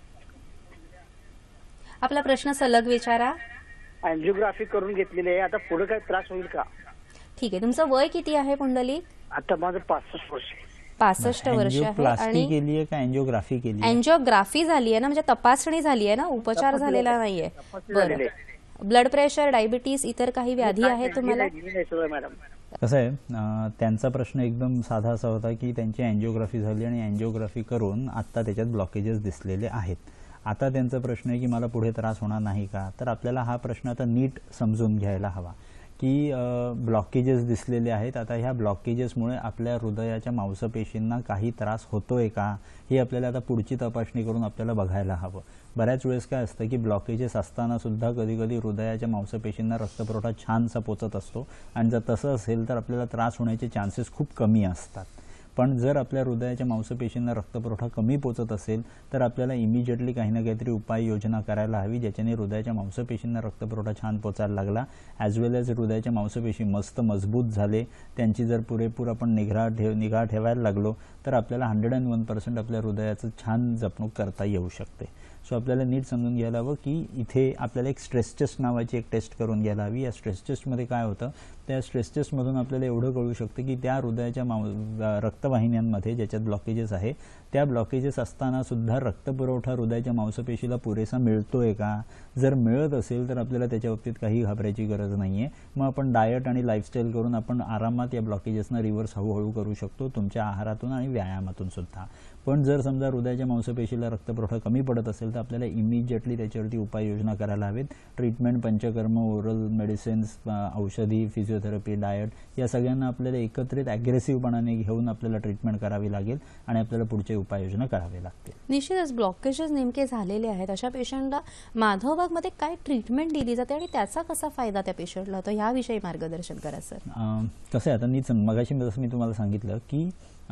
आपला प्रश्न सलग विचारा. अँजिओग्राफी करून घेतलेली आहे. आता पुढे काय त्रास होईल का? ठीक आहे. तुमचं वय किती आहे पुंडलिक? आता माझं पासष्ट वर्ष आहे. पासष्ट वर्ष आहे. एंजियोप्लास्टी आणि केली आहे का एंजिओग्राफी केली आहे? अँजिओग्राफी झाली आहे ना, म्हणजे तपासणी झाली आहे ना, उपचार झालेला नाहीये. बरं. ब्लड प्रेशर, डायबिटीस, इतर काही व्याधी आहे तुम्हाला? मॅडम कसं आहे, अं, त्यांचा प्रश्न एकदम साधा असा होता की त्यांची अँजिओग्राफी झाली आणि अँजिओग्राफी करून आत्ता त्याच्यात ब्लॉकेजेस दिसलेले आहेत. आता त्यांचा प्रश्न आहे की मला पुढे त्रास होणार नाही का? तर आपल्याला हा प्रश्न आता नीट समजून घ्यायला हवा की ब्लॉकेजेस दिसलेले आहेत. आता ह्या ब्लॉकेजेसमुळे आपल्या हृदयाच्या मांसपेशींना काही त्रास होतोय का, हे आपल्याला आता पुढची तपासणी करून आपल्याला बघायला हवं. बऱ्याच वेळेस काय असतं की ब्लॉकेजेस असताना सुद्धा कधी कधी हृदयाच्या मांसपेशींना रक्तपुरवठा छानसा पोचत असतो आणि जर तसं असेल तर आपल्याला त्रास होण्याचे चान्सेस खूप कमी असतात. पण जर आपल्या हृदयाच्या मांसपेशींना रक्तपुरवठा कमी पोचत असेल तर आपल्याला इमिजिएटली काही ना काहीतरी उपाययोजना करायला हवी, ज्याच्याने हृदयाच्या मांसपेशींना रक्तपुरवठा छान पोचायला लागला, ॲज वेल एज हृदयाच्या मांसपेशी मस्त मजबूत झाले, त्यांची जर पुरेपूर आपण निगा ठेव निगा ठेवायला लागलो तर आपल्याला हंड्रेड अँड वन पर्सेंट आपल्या हृदयाचं छान जपणूक करता येऊ शकते. सो आपल्याला नीट समजून घ्यायला हवं की इथे आपल्याला एक स्ट्रेस टेस्ट नावाची एक टेस्ट करून घ्यायला हवी. या स्ट्रेस टेस्टमध्ये काय होतं, त्या स्ट्रेस टेस्टमधून आपल्याला एवढं कळू शकतं की त्या हृदयाच्या माव रक्तवाहिन्यांमध्ये ज्याच्यात ब्लॉकेजेस आहे त्या ब्लॉकेजेस असताना सुद्धा रक्तपुरवठा हृदयाच्या मांसपेशीला पुरेसा मिळतोय का. जर मिळत असेल तर आपल्याला त्याच्या बाबतीत काही घाबरायची गरज नाही आहे. मग आपण डायट आणि लाईफस्टाईल करून आपण आरामात या ब्लॉकेजेसना रिव्हर्स हळूहळू करू शकतो, तुमच्या आहारातून आणि व्यायामातून सुद्धा. पण जर समजा हृदयाच्या मांसपेशीला रक्तपुरवठा कमी पडत असेल तर आपल्याला इमिजिएटली त्याच्यावरती उपाययोजना करायला हवेत. ट्रीटमेंट, पंचकर्म, ओरल मेडिसिन्स, औषधी, फिजिओथेरपी, डायट या सगळ्यांना आपल्याला एकत्रित ॲग्रेसिव्हपणाने घेऊन आपल्याला ट्रीटमेंट करावी लागेल आणि आपल्याला पुढचे उपाययोजना करावी लागतील. निश्चितच ब्लॉकेजेस नेमके झालेले आहेत अशा पेशंटला माधवबागमध्ये काय ट्रीटमेंट दिली जाते आणि त्याचा कसा फायदा त्या पेशंटला होतो, याविषयी मार्गदर्शन करा सर. कसं आहे, आता नीच मगाशी जसं मी तुम्हाला सांगितलं की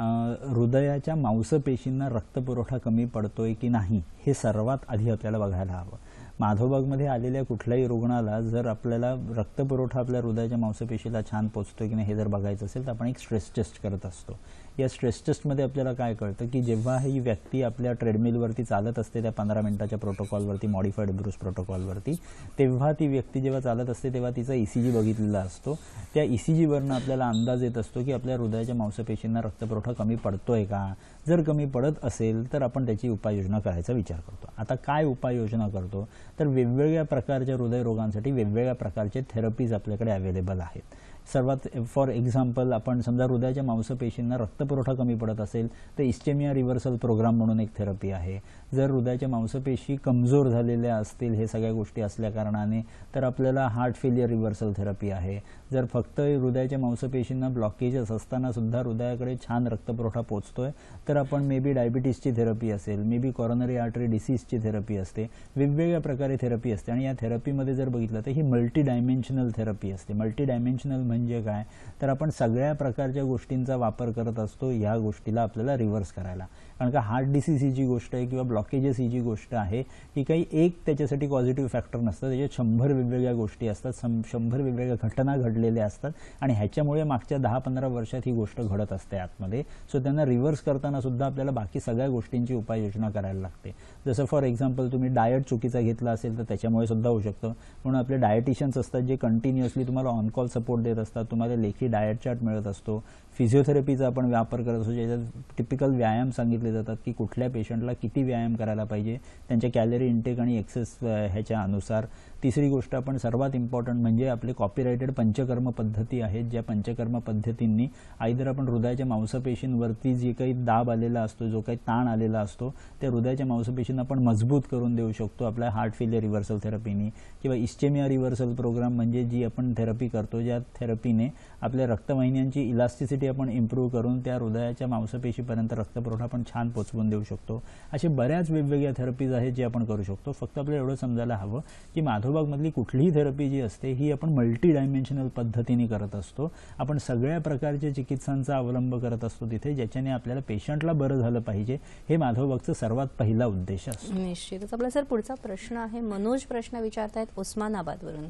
हृदयाच्या मांसपेशींना रक्तपुरवठा कमी पडतोय की नाही हे सर्वात आधी आपल्याला बघायला हवं. माधवबागमध्ये आलेल्या कुठल्याही रुग्णाला जर आपल्याला रक्तपुरवठा आपल्या हृदयाच्या मांसपेशीला छान पोचतोय की नाही हे जर बघायचं असेल तर आपण एक स्ट्रेस टेस्ट करत असतो. या स्ट्रेस टेस्टमध्ये आपल्याला काय कळतं की जेव्हा ही व्यक्ती आपल्या ट्रेडमिलवरती चालत असते त्या पंधरा मिनिटाच्या प्रोटोकॉलवरती, मॉडिफाईड ब्रूस प्रोटोकॉलवरती, तेव्हा ती व्यक्ती जेव्हा चालत असते तेव्हा तिचा ई सी जी बघितलेला असतो. त्या ई सी जीवरनं आपल्याला अंदाज येत असतो की आपल्या हृदयाच्या मांसपेशींना रक्तपुरवठा कमी पडतोय का. जर कमी पडत असेल तर आपण त्याची उपाययोजना करायचा विचार करतो. आता काय उपाययोजना करतो, तर वेगवेगळ्या प्रकारच्या हृदयरोगांसाठी वेगवेगळ्या प्रकारचे थेरपीज आपल्याकडे अवेलेबल आहेत. सर्वात फॉर एक्झाम्पल आपण समजा हृदयाच्या मांसपेशींना रक्तपुरवठा कमी पडत असेल तर इस्टेमिया रिव्हर्सल प्रोग्राम म्हणून एक थेरपी आहे. जर हृदयाच्या मांसपेशी कमजोर झालेल्या असतील हे सगळ्या गोष्टी असल्या कारणाने तर आपल्याला हार्ट फेलियर रिव्हर्सल थेरपी आहे. जर फक्त हृदयाच्या मांसपेशींना ब्लॉकेजेस असताना सुद्धा हृदयाकडे छान रक्तपुरवठा पोचतोय तर आपण मे बी डायबिटीसची थेरपी असेल, मे बी कॉरोनरी आर्टरी डिसीजची थेरपी असते, वेगवेगळ्या प्रकारे थेरपी असते. आणि या थेरपीमध्ये जर बघितलं तर ही मल्टी डायमेन्शनल थेरपी असते. मल्टी डायमेन्शनल म्हणजे काय, तर आपण सगळ्या प्रकारच्या गोष्टींचा वापर करत असतो या गोष्टीला आपल्याला रिव्हर्स करायला. कारण का हार्ट डिसीज ही जी गोष्ट आहे किंवा ब्लॉकेजेस ही जी गोष्ट आहे ही काही एक त्याच्यासाठी पॉझिटिव्ह फॅक्टर नसतं, त्याच्यात शंभर वेगवेगळ्या गोष्टी असतात, शंभर वेगवेगळ्या घटना घडलेल्या असतात आणि ह्याच्यामुळे मागच्या दहा पंधरा वर्षात ही गोष्ट घडत असते आतमध्ये. सो त्यांना रिव्हर्स करताना सुद्धा आपल्याला बाकी सगळ्या गोष्टींची उपाययोजना करायला लागते. जसं फॉर एक्झाम्पल तुम्ही डायट चुकीचा घेतला असेल तर त्याच्यामुळे सुद्धा होऊ शकतं. म्हणून आपले डायटिशियन्स असतात जे कंटिन्युअसली तुम्हाला ऑन कॉल सपोर्ट देत असतात, तुम्हाला लेखी डायट चार्ट मिळत असतो. फिजिओथेरपीचा आपण वापर करत असतो, ज्याच्यात टिपिकल व्यायाम सांगितले जातात की कुठल्या पेशंटला किती व्यायाम करायला पाहिजे त्यांच्या कॅलरी इंटेक आणि एक्सेस ह्याच्या अनुसार. तिसरी गोष्ट आपण सर्वात इम्पॉर्टंट म्हणजे आपले कॉपीरायटेड पंचकर्म पद्धती आहेत, ज्या पंचकर्म पद्धतींनी आयदर आपण हृदयाच्या मांसपेशींवरती जे काही दाब आलेला असतो, जो काही ताण आलेला असतो त्या हृदयाच्या मांसपेशींना आपण मजबूत करून देऊ शकतो आपल्या हार्ट फेलियर रिव्हर्सल थेरपीने, किंवा इस्टेमिया रिव्हर्सल प्रोग्राम म्हणजे जी आपण थेरपी करतो ज्या थेरपीने आपल्या रक्तवाहिन्यांची इलास्टिसिटी आपण इम्प्रूव्ह करून त्या हृदयाच्या मांसपेशीपर्यंत रक्तपुरवठा आपण छान पोचवून देऊ शकतो. असे बऱ्याच वेगवेगळ्या थेरपीज आहेत जे आपण करू शकतो. फक्त आपल्याला एवढं समजायला हवं की माधवबागमधली कुठलीही थेरपी जी असते ही आपण मल्टी डायमेन्शनल पद्धतीने करत असतो. आपण सगळ्या प्रकारच्या चिकित्सांचा अवलंब करत असतो तिथे, ज्याच्याने आपल्याला पेशंटला बरं झालं पाहिजे, हे माधवबागचं सर्वात पहिला उद्देश असतो. निश्चितच. आपला सर पुढचा प्रश्न आहे, मनोज प्रश्न विचारतायत उस्मानाबादवरून.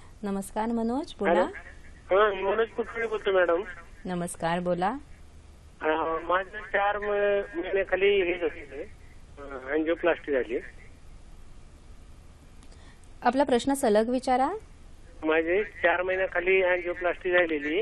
नमस्कार मनोज, बोला. मनोज कुठे बोलतो मॅडम? नमस्कार, बोला. अं, माझं चार म- महिन्याखाली हे झाले, अँजिओप्लास्टी झाली. आपला प्रश्न सलग विचारा. माझे चार महिन्याखाली अँजिओप्लास्टी झालेली.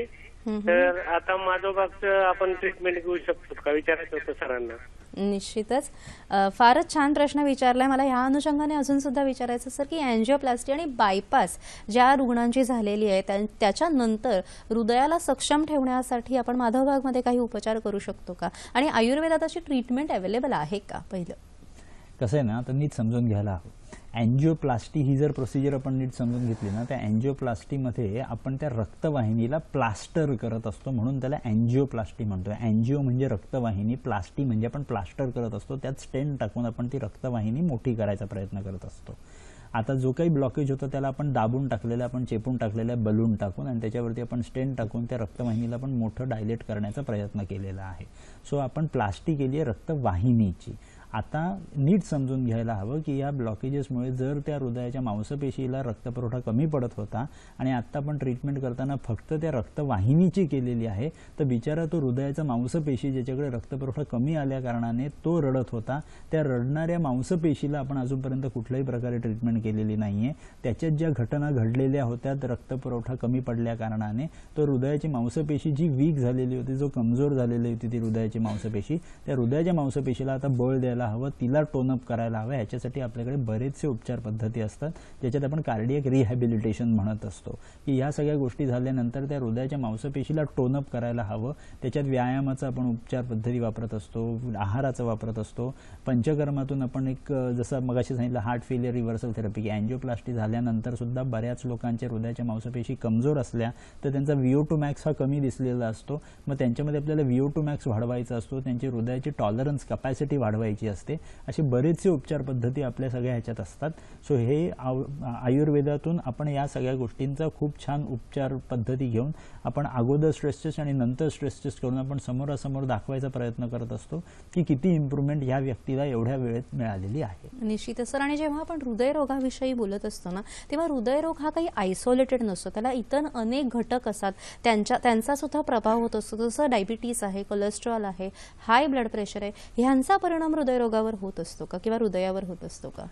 तर आता माधवबागचं आपण ट्रीटमेंट घेऊ शकतो का, विचारायचं होतं सरांना. निश्चितच अ, फारच छान प्रश्न विचारलाय. मला ह्या अनुषंगाने अजून सुद्धा विचारायचं सर की अँजिओप्लास्टी आणि बायपास ज्या रुग्णांची झालेली आहे त्या- त्याच्यानंतर हृदयाला सक्षम ठेवण्यासाठी आपण माधवबागमध्ये काही उपचार करू शकतो का, आणि आयुर्वेदात अशी ट्रीटमेंट अवेलेबल आहे का? पहिलं कसं आहे ना, आता नीट समजून घ्यायला हवं. अँजिओप्लास्टी ही जर प्रोसिजर आपण नीट समजून घेतली ना, त्या अँजिओप्लास्टीमध्ये आपण त्या रक्तवाहिनीला प्लास्टर करत असतो, म्हणून त्याला अँजिओप्लास्टी म्हणतो. अँजिओ म्हणजे रक्तवाहिनी, प्लास्टी म्हणजे आपण प्लास्टर करत असतो, त्यात स्टेंट टाकून आपण ती रक्तवाहिनी मोठी करायचा प्रयत्न करत असतो. आता जो काही ब्लॉकेज होतो त्याला आपण दाबून टाकलेलं, आपण चेपून टाकलेलं बलून टाकून आणि त्याच्यावरती आपण स्टेंट टाकून त्या रक्तवाहिनीला आपण मोठं डायलेट करण्याचा प्रयत्न केलेला आहे. सो आपण प्लास्टी केली आहे रक्तवाहिनीची. आता नीट समजून घ्यायला हवं की या ब्लॉकेजेसमुळे जर त्या हृदयाच्या मांसपेशीला रक्तपुरवठा कमी पडत होता आणि आत्ता आपण ट्रीटमेंट करताना फक्त त्या रक्तवाहिनीची केलेली आहे, तर बिचारा तो हृदयाचा मांसपेशी ज्याच्याकडे रक्तपुरवठा कमी आल्या कारणाने तो रडत होता, त्या रडणाऱ्या मांसपेशीला आपण अजूनपर्यंत कुठल्याही प्रकारे ट्रीटमेंट केलेली नाहीये. त्याच्यात ज्या घटना घडलेल्या होत्या, रक्तपुरवठा कमी पडल्या कारणाने तो हृदयाची मांसपेशी जी वीक झालेली होती, जो कमजोर झालेली होती ती हृदयाची मांसपेशी, त्या हृदयाच्या मांसपेशीला आता बळ द्यायला हवं, तिला टोनअप करायला हवं. ह्याच्यासाठी आपल्याकडे बरेचसे उपचार पद्धती असतात, ज्याच्यात आपण कार्डियक रिहॅबिलिटेशन म्हणत असतो की या सगळ्या गोष्टी झाल्यानंतर त्या हृदयाच्या मांसपेशीला टोनअप करायला हवं. त्याच्यात व्यायामाचा आपण उपचार पद्धती वापरत असतो, आहाराचा वापरत असतो. पंचकर्मातून आपण एक जसं मगाशी सांगितलं हार्ट फेलियर रिव्हर्सल थेरपी, की अँजिओप्लास्टी झाल्यानंतर सुद्धा बऱ्याच लोकांच्या हृदयाच्या मांसपेशी कमजोर असल्या तर त्यांचा व्हीओ टू मॅक्स हा कमी दिसलेला असतो. मग त्यांच्यामध्ये आपल्याला व्हीओ टू मॅक्स वाढवायचा असतो, त्यांची हृदयाची टॉलरन्स कपॅसिटी वाढवायची असते. असे बरेचसे उपचार पद्धती आपल्या सगळ्या ह्याच्यात असतात. सो हे आयुर्वेदातून आपण या सगळ्या गोष्टींचा खूप छान उपचार पद्धती घेऊन आपण अगोदर स्ट्रेस टेस्ट आणि नंतर स्ट्रेस टेस्ट करून आपण समोरासमोर दाखवायचा प्रयत्न करत असतो की किती इम्प्रूव्हमेंट या व्यक्तीला एवढ्या वेळेत मिळालेली आहे. निश्चितच सर. आणि जेव्हा आपण हृदयरोगाविषयी बोलत असतो ना, तेव्हा हृदयरोग हा काही आयसोलेटेड नसतो, त्याला इतर अनेक घटक असतात, त्यांच्या त्यांचा सुद्धा प्रभाव होत असतो. जसं डायबिटीस आहे, कोलेस्ट्रॉल आहे, हाय ब्लड प्रेशर आहे, ह्यांचा परिणाम हृदयरोगावर होत असतो का किंवा हृदयावर होत असतो का?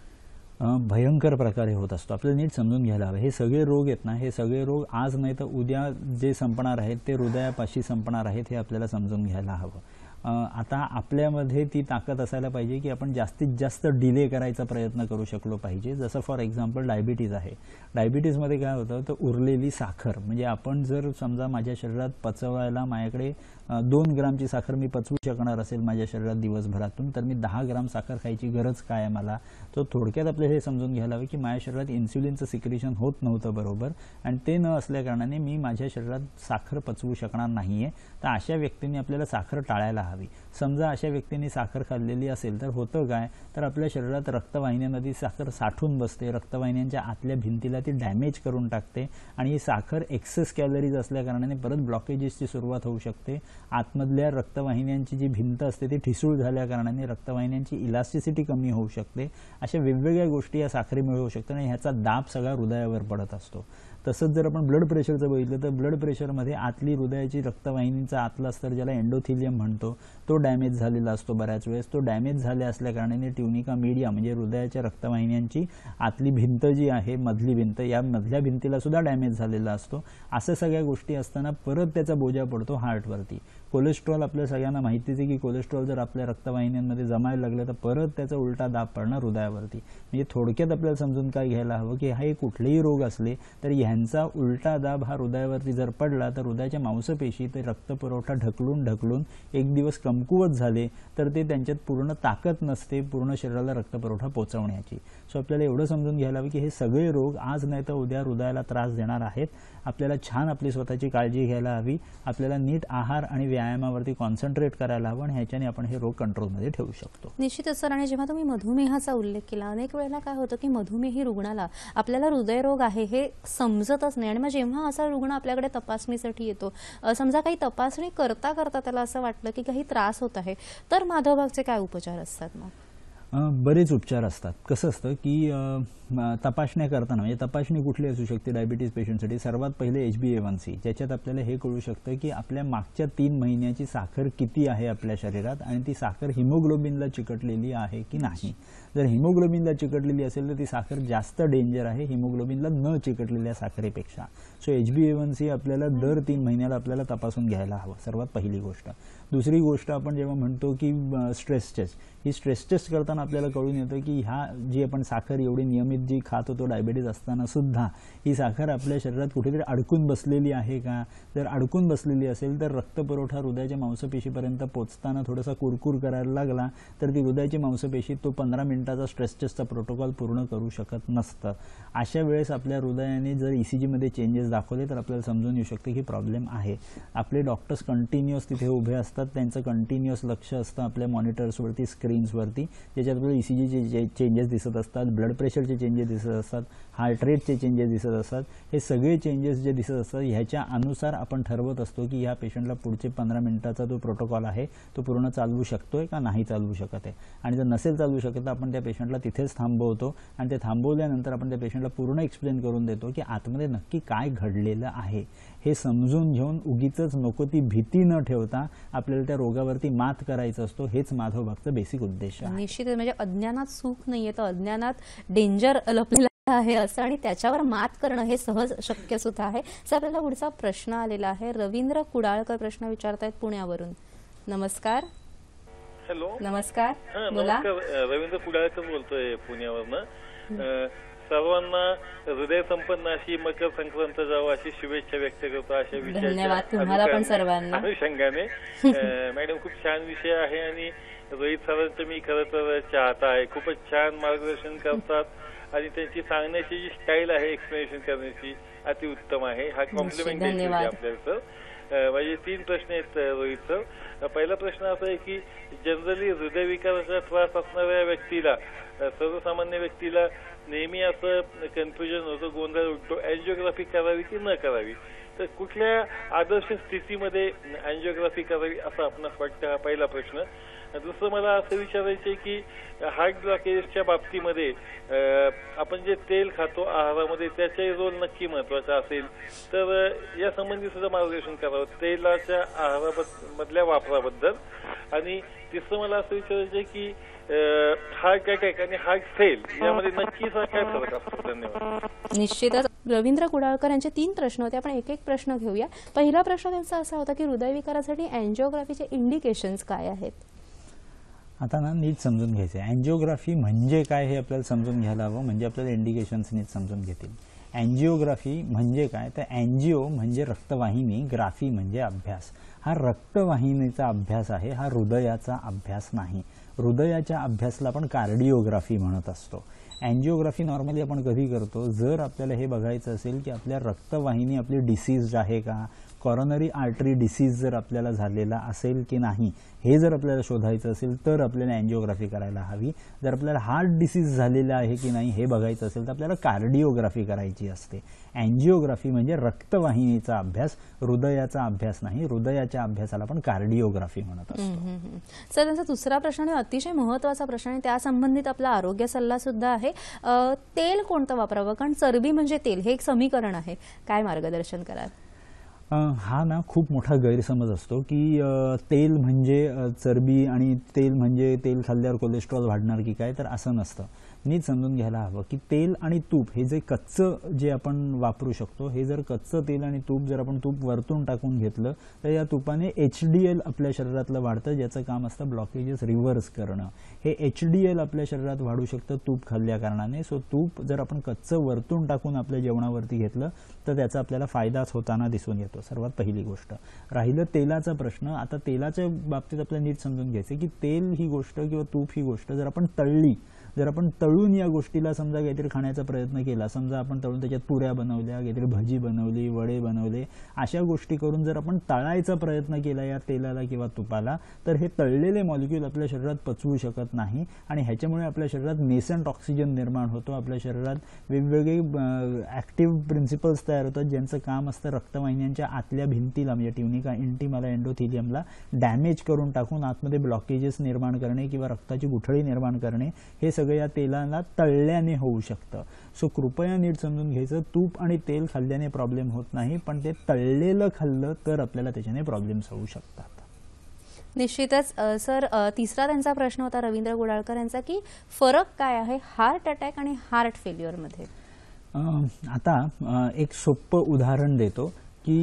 भयंकर प्रकारे होत असतो. आपल्याला नीट समजून घ्यायला हवं, हे सगळे रोग आहेत ना, हे सगळे रोग आज नाही तर उद्या जे संपणार आहेत ते हृदयापाशी संपणार आहेत, हे आपल्याला समजून घ्यायला हवं. आता आपल्यामध्ये ती ताकद असायला पाहिजे की आपण जास्तीत जास्त डिले करायचा प्रयत्न करू शकलो पाहिजे. जसं फॉर एक्झाम्पल डायबिटीज आहे. डायबिटीजमध्ये काय होतं, तर उरलेली साखर, म्हणजे आपण जर समजा माझ्या शरीरात पचवायला माझ्याकडे दोन ग्रामची साखर मी पचवू शकणार असेल माझ्या शरीरात दिवसभरातून, तर मी दहा ग्राम साखर खायची गरज काय आहे मला. तो थोडक्यात आपल्याला हे समजून घ्यायला हवं की माझ्या शरीरात इन्सुलिनचं सिक्रेशन होत नव्हतं बरोबर, आणि ते न असल्याकारणाने मी माझ्या शरीरात साखर पचवू शकणार नाहीये. तर अशा व्यक्तींनी आपल्याला साखर टाळायला हवी. समजा अशा व्यक्तींनी साखर खाल्लेली असेल तर होतं काय, तर आपल्या शरीरात रक्तवाहिन्यांमध्ये साखर साठून बसते, रक्तवाहिन्यांच्या आतल्या भिंतीला ती डॅमेज करून टाकते आणि ही साखर एक्सेस कॅलरीज असल्याकारणाने परत ब्लॉकेजेसची सुरुवात होऊ शकते. आतमधल्या रक्तवाहिन्यांची जी भिंत असते ती ठिसूळ झाल्या कारणाने रक्तवाहिन्यांची इलास्टिसिटी कमी होऊ शकते. अशा वेगवेगळ्या गोष्टी या साखरेमुळे होऊ शकतात आणि ह्याचा दाब सगळा हृदयावर पडत असतो. तसंच जर आपण ब्लड प्रेशरचं बघितलं तर ब्लड प्रेशरमध्ये आतली हृदयाची रक्तवाहिनीचा आतला स्तर ज्याला एंडोथिलियम म्हणतो तो डॅमेज झालेला असतो. बऱ्याच वेळेस तो डॅमेज झाल्या असल्याकारणाने ट्युनिका मीडिया म्हणजे हृदयाच्या रक्तवाहिन्यांची आतली भिंत जी आहे, मधली भिंत, या मधल्या भिंतीला सुद्धा डॅमेज झालेला असतो. असं सगळ्या गोष्टी असताना परत त्याचा बोजा पडतो हार्टवरती. कोलेस्ट्रॉल आपल्या सगळ्यांना माहितीच आहे की कोलेस्ट्रॉल जर आपल्या रक्तवाहिन्यांमध्ये जमायला लागलं तर परत त्याचा उलटा दाब पडणार हृदयावरती. म्हणजे थोडक्यात आपल्याला समजून काय घ्यायला हवं की हे कुठलेही रोग असले तर ह्यांचा उलटा दाब हा हृदयावरती जर पडला तर हृदयाच्या मांसपेशी ते रक्तपुरवठा ढकलून ढकलून एक दिवस कमकुवत झाले तर ते त्यांच्यात पूर्ण ताकद नसते पूर्ण शरीराला रक्तपुरवठा पोहोचवण्याची. सो आपल्याला एवढं समजून घ्यायला हवं की हे सगळे रोग आज नाही तर उद्या हृदयाला त्रास देणार आहेत. आपल्याला छान आपली स्वतःची काळजी घ्यायला हवी. आपल्याला नीट आहार आणि व्यायामावरती कॉन्सन्ट्रेट करायला हवं आणि ह्याच्याने आपण हे रोग कंट्रोलमध्ये ठेवू शकतो. निश्चितच सर. आणि जेव्हा तुम्ही मधुमेहाचा उल्लेख केला, अनेक वेळेला काय होतं की मधुमेही रुग्णाला आपल्याला हृदयरोग आहे हे समजतच नाही आणि मग जेव्हा असा रुग्ण आपल्याकडे तपासणीसाठी येतो, समजा काही तपासणी करता करता त्याला असं वाटलं की काही त्रास होत आहे, तर माधवबागचे काय उपचार असतात मग? बरेच उपचार असतात. कसं असतं की तपासण्या करताना म्हणजे तपासणी कुठली असू शकते डायबिटीज पेशंटसाठी. सर्वात पहिले H B A one C, ज्याच्यात आपल्याला हे कळू शकतं की आपल्या मागच्या तीन महिन्याची साखर किती आहे आपल्या शरीरात आणि ती साखर हिमोग्लोबिनला चिकटलेली आहे की नाही. जर हिमोग्लोबिनला चिकटलेली असेल तर ती साखर जास्त डेंजर आहे हिमोग्लोबिनला न चिकटलेल्या साखरेपेक्षा. So H B A one C आपल्याला दर तीन महिन्याला आपल्याला तपासून घ्यायला हवं, सर्वात पहिली गोष्ट. दुसरी गोष्ट आपण जेव्हा म्हणतो की स्ट्रेस टेस्ट, ही स्ट्रेस टेस्ट करताना आपल्याला कळून येतं की ह्या जी आपण साखर एवढी नियमित जी खात होतो डायबिटीज असताना सुद्धा ही साखर आपल्या शरीरात कुठेतरी अडकून बसलेली आहे का. जर अडकून बसलेली असेल तर रक्तपुरवठा हृदयाच्या मांसपेशीपर्यंत पोचताना थोडासा कुरकुर करायला लागला तर ती हृदयाची मांसपेशी तो पंधरा मिनिटाचा स्ट्रेस टेस्टचा प्रोटोकॉल पूर्ण करू शकत नसतं. अशा वेळेस आपल्या हृदयाने जर ईसीजीमध्ये चेंजेस दाखवले तर आपल्याला समजून येऊ शकते की प्रॉब्लेम आहे. आपले डॉक्टर्स कंटिन्युअस तिथे उभे असतात, त्यांचं कंटिन्युअस लक्ष असतं आपल्या मॉनिटर्सवरती, स्क्रीन्सवरती, ज्याच्यात आपल्याला ईसीजीचे चेंजेस दिसत असतात, ब्लड प्रेशरचे चेंजेस दिसत असतात, हार्ट रेटचे चेंजेस दिसत असतात. हे सगळे चेंजेस जे दिसत असतात ह्याच्या अनुसार आपण ठरवत असतो की ह्या पेशंटला पुढचे पंधरा मिनिटाचा जो प्रोटोकॉल आहे तो पूर्ण चालवू शकतोय का नाही चालवू शकत आहे. आणि जर नसेल चालवू शकत तर आपण त्या पेशंटला तिथेच थांबवतो आणि ते थांबवल्यानंतर आपण त्या पेशंटला पूर्ण एक्सप्लेन करून देतो की आतमध्ये नक्की काय घडलेलं आहे हे समजून घेऊन उगीचच नको ती भीती न ठेवता आपल्याला त्या रोगावरती मात करायचं असतो. हेच माधवबागचं बेसिक उद्देश आहे. निश्चित, म्हणजे अज्ञानात सुख नाहीये तर अज्ञानात डेंजर लपलेलं आहे असं, आणि त्याच्यावर मात करणं हे सहज शक्य सुद्धा आहे. सर, आपल्याला पुढचा प्रश्न आलेला आहे. रवींद्र कुडाळकर प्रश्न विचारतायत पुण्यावरून. नमस्कार. हॅलो. नमस्कार, हा, बोला. नमस्कार. रवींद्र कुडाळकर बोलतोय पुण्यावरनं. सर्वांना हृदय संपन्न अशी मकर संक्रांत जावं अशी शुभेच्छा व्यक्त करतो. अशा धन्यवाद तुम्हाला पण सर्वांना. अनुषंगाने मॅडम खूप छान विषय आहे आणि रोहित सरांचं मी खरं तर चाहता आहे. खूपच छान मार्गदर्शन करतात आणि त्यांची सांगण्याची जी स्टाईल आहे एक्सप्लेनेशन करण्याची अतिउत्तम आहे. हा कॉम्प्लिमेंट आहे आपल्याला सर. माझे तीन प्रश्न आहेत रोहित सर. पहिला प्रश्न असा आहे की जनरली हृदयविकाराचा त्रास असणाऱ्या व्यक्तीला, सर्वसामान्य व्यक्तीला नेहमी असं कन्फ्युजन होतं, गोंधळ उठतो, अँजिओग्राफी करावी की न करावी. तर कुठल्या आदर्श स्थितीमध्ये अँजिओग्राफी करावी असं आपणास वाटतं, हा पहिला प्रश्न. दुसरं मला असं विचारायचं आहे की हार्ट ब्लॉकेजच्या बाबतीमध्ये आपण जे तेल खातो आहारामध्ये त्याचाही रोल नक्की महत्वाचा असेल तर या संबंधी सुद्धा मार्गदर्शन करावं तेलाच्या आहारामधल्या वापराबद्दल. आणि तिसरं मला असं विचारायचं आहे की हार्ट अटॅक आणि हार्ट फेल यामध्ये नक्कीच काय फरक असतो. धन्यवाद. निश्चितच रवींद्र कुडाळकर यांचे तीन प्रश्न होते. आपण एक एक प्रश्न घेऊया. पहिला प्रश्न त्यांचा असा होता की हृदयविकारासाठी अँजिओग्राफीचे इंडिकेशन्स काय आहेत. आता ना नीट समजून घ्यायचं आहे. अँजिओग्राफी म्हणजे काय हे आपल्याला समजून घ्यायला हवं, म्हणजे आपल्याला इंडिकेशन्स नीट समजून घेतील. अँजिओग्राफी म्हणजे काय तर अँजिओ म्हणजे रक्तवाहिनी, ग्राफी म्हणजे अभ्यास. हा रक्तवाहिनीचा अभ्यास आहे, हा हृदयाचा अभ्यास नाही. हृदयाच्या अभ्यासला आपण कार्डिओग्राफी म्हणत असतो. अँजिओग्राफी नॉर्मली आपण कधी करतो जर आपल्याला हे बघायचं असेल की आपल्या रक्तवाहिनी आपली डिसीज आहे का, कॉरोनरी आर्टरी डिसीज जर आपल्याला झालेला असेल की नाही हे जर आपल्याला शोधायचं असेल तर आपल्याला अँजिओग्राफी करायला हवी. जर आपल्याला हार्ट डिसीज झालेला आहे की नाही हे बघायचं असेल तर आपल्याला कार्डिओग्राफी करायची असते. अँजिओग्राफी म्हणजे रक्तवाहिनीचा अभ्यास, हृदयाचा अभ्यास नाही. हृदयाच्या अभ्यासाला आपण कार्डिओग्राफी म्हणत असतो. सर, त्यांचा दुसरा प्रश्न अतिशय महत्वाचा प्रश्न आहे, त्या संबंधित आपला आरोग्य सल्ला सुद्धा आहे. तेल कोणतं वापरावं, कारण चरबी म्हणजे तेल हे एक समीकरण आहे, काय मार्गदर्शन कराल. हा ना खूप मोठा गैरसमज असतो की तेल म्हणजे चरबी आणि तेल म्हणजे तेल खाल्ल्यावर कोलेस्ट्रॉल वाढणार की काय, तर असं नसतं. नीट समजून घ्यायला हवं की तेल आणि तूप हे जे कच्चं जे आपण वापरू शकतो, हे जर कच्चं तेल आणि तूप जर आपण तूप वरतून टाकून घेतलं तर या तुपाने एच डी एल आपल्या शरीरातलं वाढतं, ज्याचं काम असतं ब्लॉकेजेस रिव्हर्स करणं. हे एच डी एल आपल्या शरीरात वाढू शकतं तूप खाल्ल्या कारणाने. सो तूप जर आपण कच्चं वरतून टाकून आपल्या जेवणावरती घेतलं तर त्याचा आपल्याला फायदाच होताना दिसून येतो. सर्वात पहिली गोष्ट. राहिलं तेलाचा प्रश्न. आता तेलाच्या बाबतीत आपल्याला नीट समजून घ्यायचं की तेल ही गोष्ट किंवा तूप ही गोष्ट जर आपण तळली जर आपण तळून या गोष्टीला समजा काहीतरी खाण्याचा प्रयत्न केला, समजा आपण तळून त्याच्यात पुऱ्या बनवल्या, काहीतरी भजी बनवली, वडे बनवले, अशा गोष्टी करून जर आपण तळायचा प्रयत्न केला या तेलाला किंवा तुपाला, तर हे तळलेले मॉलिक्यूल आपल्या शरीरात पचवू शकत नाही आणि ह्याच्यामुळे आपल्या शरीरात नेसंट ऑक्सिजन निर्माण होतो. आपल्या शरीरात वेगवेगळे ऍक्टिव्ह प्रिन्सिपल्स तयार होतात ज्यांचं काम असतं रक्तवाहिन्यांच्या आतल्या भिंतीला म्हणजे ट्युनिका इंटिमाला एंडोथिलियमला डॅमेज करून टाकून आतमध्ये ब्लॉकेजेस निर्माण करणे किंवा रक्ताची गुठळी निर्माण करणे. हे सगळं या तेलाला तळल्याने होऊ शकतं. सो कृपया नीट समजून घ्यायचं, तूप आणि तेल खाल्ल्याने प्रॉब्लेम होत नाही, पण ते तळलेलं खाल्लं तर आपल्याला त्याच्याने प्रॉब्लेम्स होऊ शकतात. निश्चितच सर, तिसरा त्यांचा प्रश्न होता रवींद्र गुडाळकर यांचा की फरक काय आहे हार्ट अटॅक आणि हार्ट फेल्युअरमध्ये. आता एक सोपं उदाहरण देतो की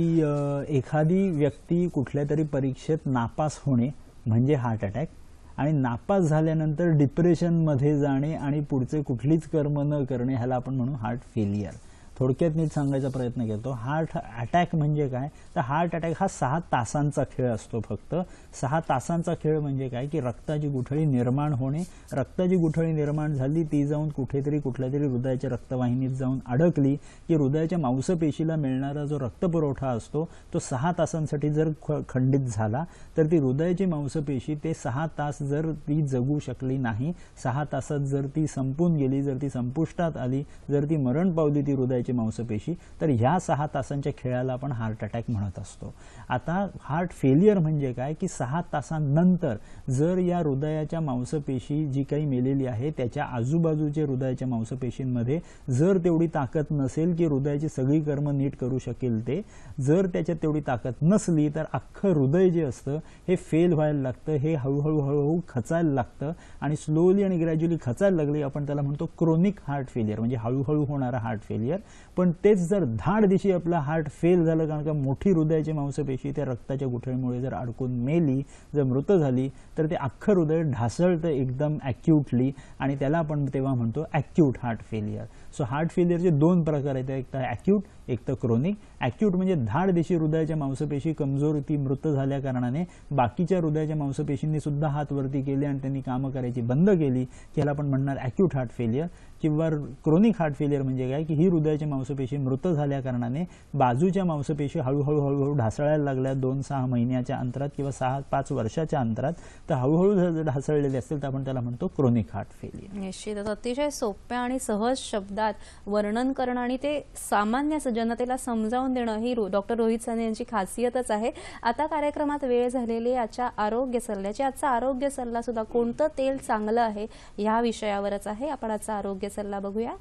एखादी व्यक्ती कुठल्या तरी परीक्षेत नापास होणे म्हणजे हार्ट अटॅक आणि नापास झाल्यानंतर डिप्रेशनमध्ये जाणे आणि पुढचे कुठलीच कर्म न करणे ह्याला आपण म्हणू हार्ट फेलियर. थोडक्यात नीट सांगायचा प्रयत्न करतो. हार्ट अटॅक म्हणजे काय, तर हार्ट अटॅक हा सहा तासांचा खेळ असतो. फक्त सहा तासांचा खेळ म्हणजे काय की रक्ताची गुठळी निर्माण होणे, रक्ताची गुठळी निर्माण झाली, ती जाऊन कुठेतरी कुठल्या तरी हृदयाच्या रक्तवाहिनीत जाऊन अडकली की हृदयाच्या मांसपेशीला मिळणारा जो रक्तपुरवठा असतो तो सहा तासांसाठी जर खंडित झाला तर ती हृदयाची मांसपेशी ते सहा तास जर ती जगू शकली नाही, सहा तासात जर ती संपून गेली, जर ती संपुष्टात आली, जर ती मरण पावली ती हृदय मांसपेशी, तर ह्या सहा तासांच्या खेळाला आपण हार्ट अटॅक म्हणत असतो. आता हार्ट फेलियर म्हणजे काय की सहा तासांनंतर जर या हृदयाच्या मांसपेशी जी काही मेलेली आहे त्याच्या आजूबाजूच्या हृदयाच्या मांसपेशींमध्ये जर तेवढी ताकद नसेल की हृदयाची सगळी कर्म नीट करू शकेल, ते जर त्याच्यात तेवढी ताकद नसली तर अख्खं हृदय जे असतं हे फेल व्हायला लागतं, हे हळूहळू हळूहळू खचायला लागतं आणि स्लोली आणि ग्रॅज्युअली खचायला लागली आपण त्याला म्हणतो क्रोनिक हार्ट फेलियर म्हणजे हळूहळू होणारा हार्ट फेलियर. पण तेच जर धाड दिवशी आपला हार्ट फेल झालं कारण का मोठी हृदयाची मांसपेशी त्या रक्ताच्या गुठळीमुळे जर अडकून मेली, जर मृत झाली, तर ते अख्खं हृदय ढासळतं एकदम ॲक्यूटली आणि त्याला आपण तेव्हा म्हणतो acute heart failure. So heart फेलियरचे दोन प्रकार आहेत, एक तर ॲक्यूट, एक तर क्रोनिक. ॲक्यूट म्हणजे धाड दिवशी हृदयाच्या मांसपेशी कमजोर, ती मृत झाल्या कारणाने बाकीच्या हृदयाच्या मांसपेशींनी सुद्धा हात वरती केले आणि त्यांनी कामं करायची बंद केली, त्याला आपण म्हणणार ॲक्यूट हार्ट फेलियर. किंवा क्रोनिक हार्ट फेलियर म्हणजे काय की ही हृदयाची मांसपेशी मृत झाल्या कारणाने बाजूच्या मांसपेशी हळूहळू हळूहळू ढासळायला लागल्या दोन सहा महिन्याच्या अंतरात किंवा सहा पाच वर्षाच्या अंतरात, तर हळूहळू ढासळलेले असतील तर आपण त्याला म्हणतो क्रोनिक हार्ट फेलियर. निश्चितच अतिशय सोप्या आणि सहज शब्दात वर्णन करणं आणि ते सामान्य जनतेला समजावून देणं ही डॉक्टर रोहित साने यांची खासियतच आहे. आता कार्यक्रमात वेळ झालेली आजच्या आरोग्य सल्ल्याची. आजचा आरोग्य सल्ला सुद्धा कोणतं तेल चांगलं आहे या विषयावरच आहे. आपण आजचा आरोग्य सल्ला बघूया.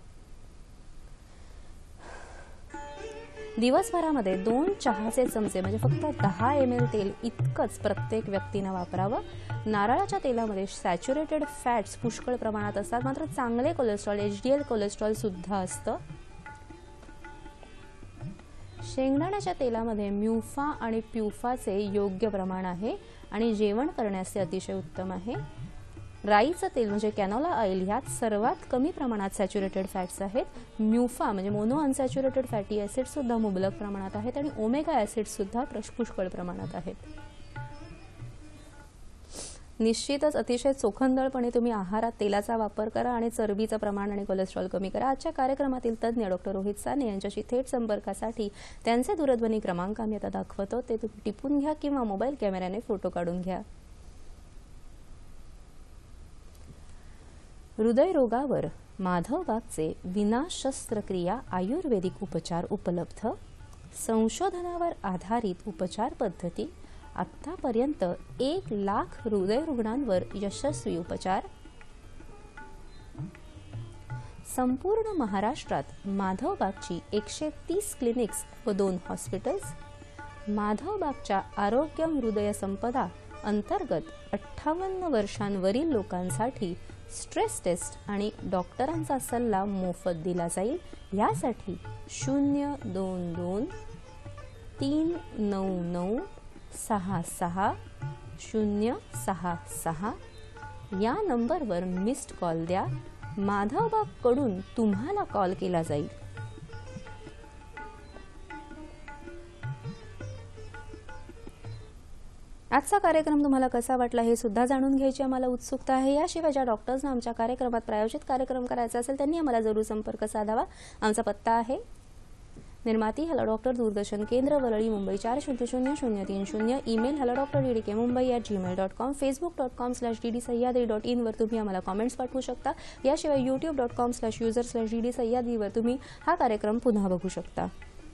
दिवसभरामध्ये दोन चहाचे चमचे म्हणजे फक्त दहा एम एल तेल इतकंच प्रत्येक व्यक्तीनं वापरावं. नारळाच्या तेलामध्ये सॅच्युरेटेड फॅट्स पुष्कळ प्रमाणात असतात, मात्र चांगले कोलेस्ट्रॉल एचडीएल कोलेस्ट्रॉल सुद्धा असतं. शेंगदाण्याच्या तेलामध्ये म्युफा आणि प्युफाचे योग्य प्रमाण आहे आणि जेवण करण्यास ते अतिशय उत्तम आहे. राईचं तेल म्हणजे कॅनोला ऑइल ह्यात सर्वात कमी प्रमाणात सॅच्युरेटेड फॅट्स आहेत. म्युफा म्हणजे मोनो अनसॅच्युरेटेड फॅटी ऍसिड सुद्धा मुबलक प्रमाणात आहेत आणि ओमेगा ऍसिड सुद्धा पुष्कळ प्रमाणात आहेत. निश्चितच अतिशय चोखंदळपणे तुम्ही आहारात तेलाचा वापर करा आणि चरबीचं प्रमाण आणि कोलेस्ट्रॉल कमी करा. आजच्या कार्यक्रमातील तज्ज्ञ डॉक्टर रोहित साने यांच्याशी थेट संपर्कासाठी त्यांचे दूरध्वनी क्रमांक आम्ही आता दाखवतो, ते तुम्ही टिपून घ्या किंवा मोबाईल कॅमेऱ्याने फोटो काढून घ्या. हृदयरोगावर माधवबागचे विना शस्त्रक्रिया आयुर्वेदिक उपचार उपलब्ध. संशोधनावर आधारित उपचार पद्धती. आतापर्यंत एक लाख हृदय रुग्णांवर यशस्वी उपचार. संपूर्ण महाराष्ट्रात माधवबागची एकशे तीस क्लिनिक्स व दोन हॉस्पिटल्स. माधवबागच्या आरोग्य हृदय संपदा अंतर्गत अठ्ठावन्न वर्षांवरील लोकांसाठी स्ट्रेस टेस्ट आणि डॉक्टरांचा सल्ला मोफत दिला जाईल. यासाठी शून्य दोन दोन तीन नऊ नऊ सहा सहा शून्य सहा सहा या नंबरवर मिस्ड कॉल द्या. माधवबागकडून तुम्हाला कॉल केला जाईल. आजचा कार्यक्रम तुम्हाला कसा वाटला हे सुद्धा जाणून घ्यायची आम्हाला उत्सुकता आहे. याशिवाय ज्या डॉक्टर्सना आमच्या कार्यक्रमात प्रायोजित कार्यक्रम करायचा असेल त्यांनी आम्हाला जरूर संपर्क साधावा. आमचा पत्ता आहे निर्माती हॅलो डॉक्टर, दूरदर्शन केंद्र, वरळी, मुंबई चार शून्य शून्य शून्य तीन शून्य. Email hello doctor D D K Mumbai at Gmail dot com. Facebook dot com slash D D Sahyadri dot इनवर तुम्ही आम्हाला कॉमेंट्स पाठवू शकता. याशिवाय YouTube dot com slash user slash D D सह्याद्रीवर तुम्ही हा कार्यक्रम पुन्हा बघू शकता.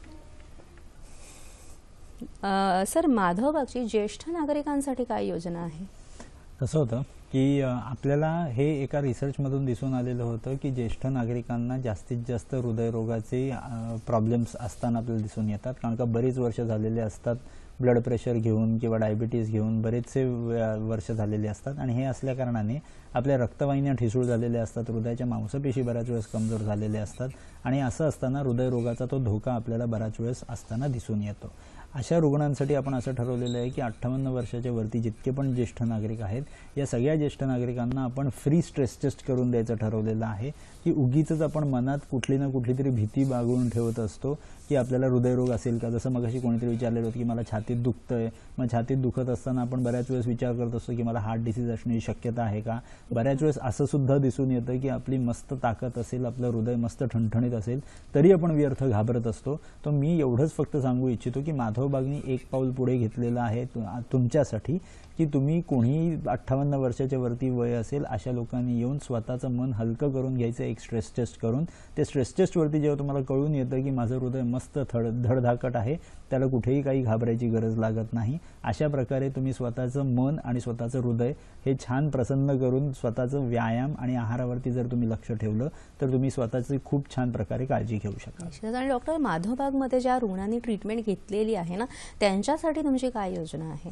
सर, माधवबागची ज्येष्ठ नागरिकांसाठी काय योजना आहे? कसं होतं की आपल्याला हे एका रिसर्चमधून दिसून आलेलं होतं की ज्येष्ठ नागरिकांना जास्तीत जास्त हृदयरोगाचे प्रॉब्लेम्स असताना आपल्याला दिसून येतात. कारण का बरीच वर्ष झालेले असतात ब्लड प्रेशर घेऊन किंवा डायबिटीज घेऊन बरेचसे वर्ष झालेले असतात आणि हे असल्या कारणाने आपल्या रक्तवाहिन्या ठिसूळ झालेल्या असतात, हृदयाच्या मांसपेशी बऱ्याच वेळेस कमजोर झालेल्या असतात आणि असं असताना हृदयरोगाचा तो धोका आपल्याला बऱ्याच वेळेस असताना दिसून येतो. अशा रुग्णांसाठी आपण असं ठरवलेलं आहे की अठ्ठावन्न वर्षाच्या वरती जितके पण ज्येष्ठ नागरिक आहेत या सगळ्या ज्येष्ठ नागरिकांना आपण फ्री स्ट्रेस टेस्ट करून द्यायचं ठरवलेलं आहे. की उगीच आपण मनात कुठली ना कुठली तरी भीती बाळगून ठेवत असतो की आपल्याला हृदयरोग असेल का. जसं मगाशी कोणीतरी विचारलेलं होतं की मला छातीत दुखतंय, मग छातीत दुखत असताना आपण बऱ्याच वेळेस विचार करत असतो की मला हार्ट डिसीज असण्याची शक्यता आहे का. बऱ्याच वेळेस असं सुद्धा दिसून येतं की आपली मस्त ताकद असेल, आपलं हृदय मस्त ठणठणीत असेल तरी आपण व्यर्थ घाबरत असतो. तर मी एवढंच फक्त सांगू इच्छितो की माधवबागनी एक पाऊल पुढे घेतलेलं आहे तुमच्यासाठी की तुम्ही कोणी अठ्ठावन्न वर्षाच्या वरती वय असेल अशा लोकांनी येऊन स्वतःचं मन हलकं करून घ्यायचं एक स्ट्रेस टेस्ट करून. ते स्ट्रेस टेस्टवरती जेव्हा तुम्हाला कळून येतं की माझं हृदय मस्त थड धडधाकट आहे, त्याला कुठेही काही घाबरायची गरज लागत नाही, अशा प्रकारे तुम्ही स्वतःचं मन आणि स्वतःचं हृदय हे छान प्रसन्न करून स्वतःचं व्यायाम आणि आहारावरती जर तुम्ही लक्ष ठेवलं तर तुम्ही स्वतःची खूप छान प्रकारे काळजी घेऊ शकाल. आणि डॉक्टर, माधवबागमध्ये ज्या रुग्णांनी ट्रीटमेंट घेतलेली आहे ना त्यांच्यासाठी तुमची काय योजना आहे?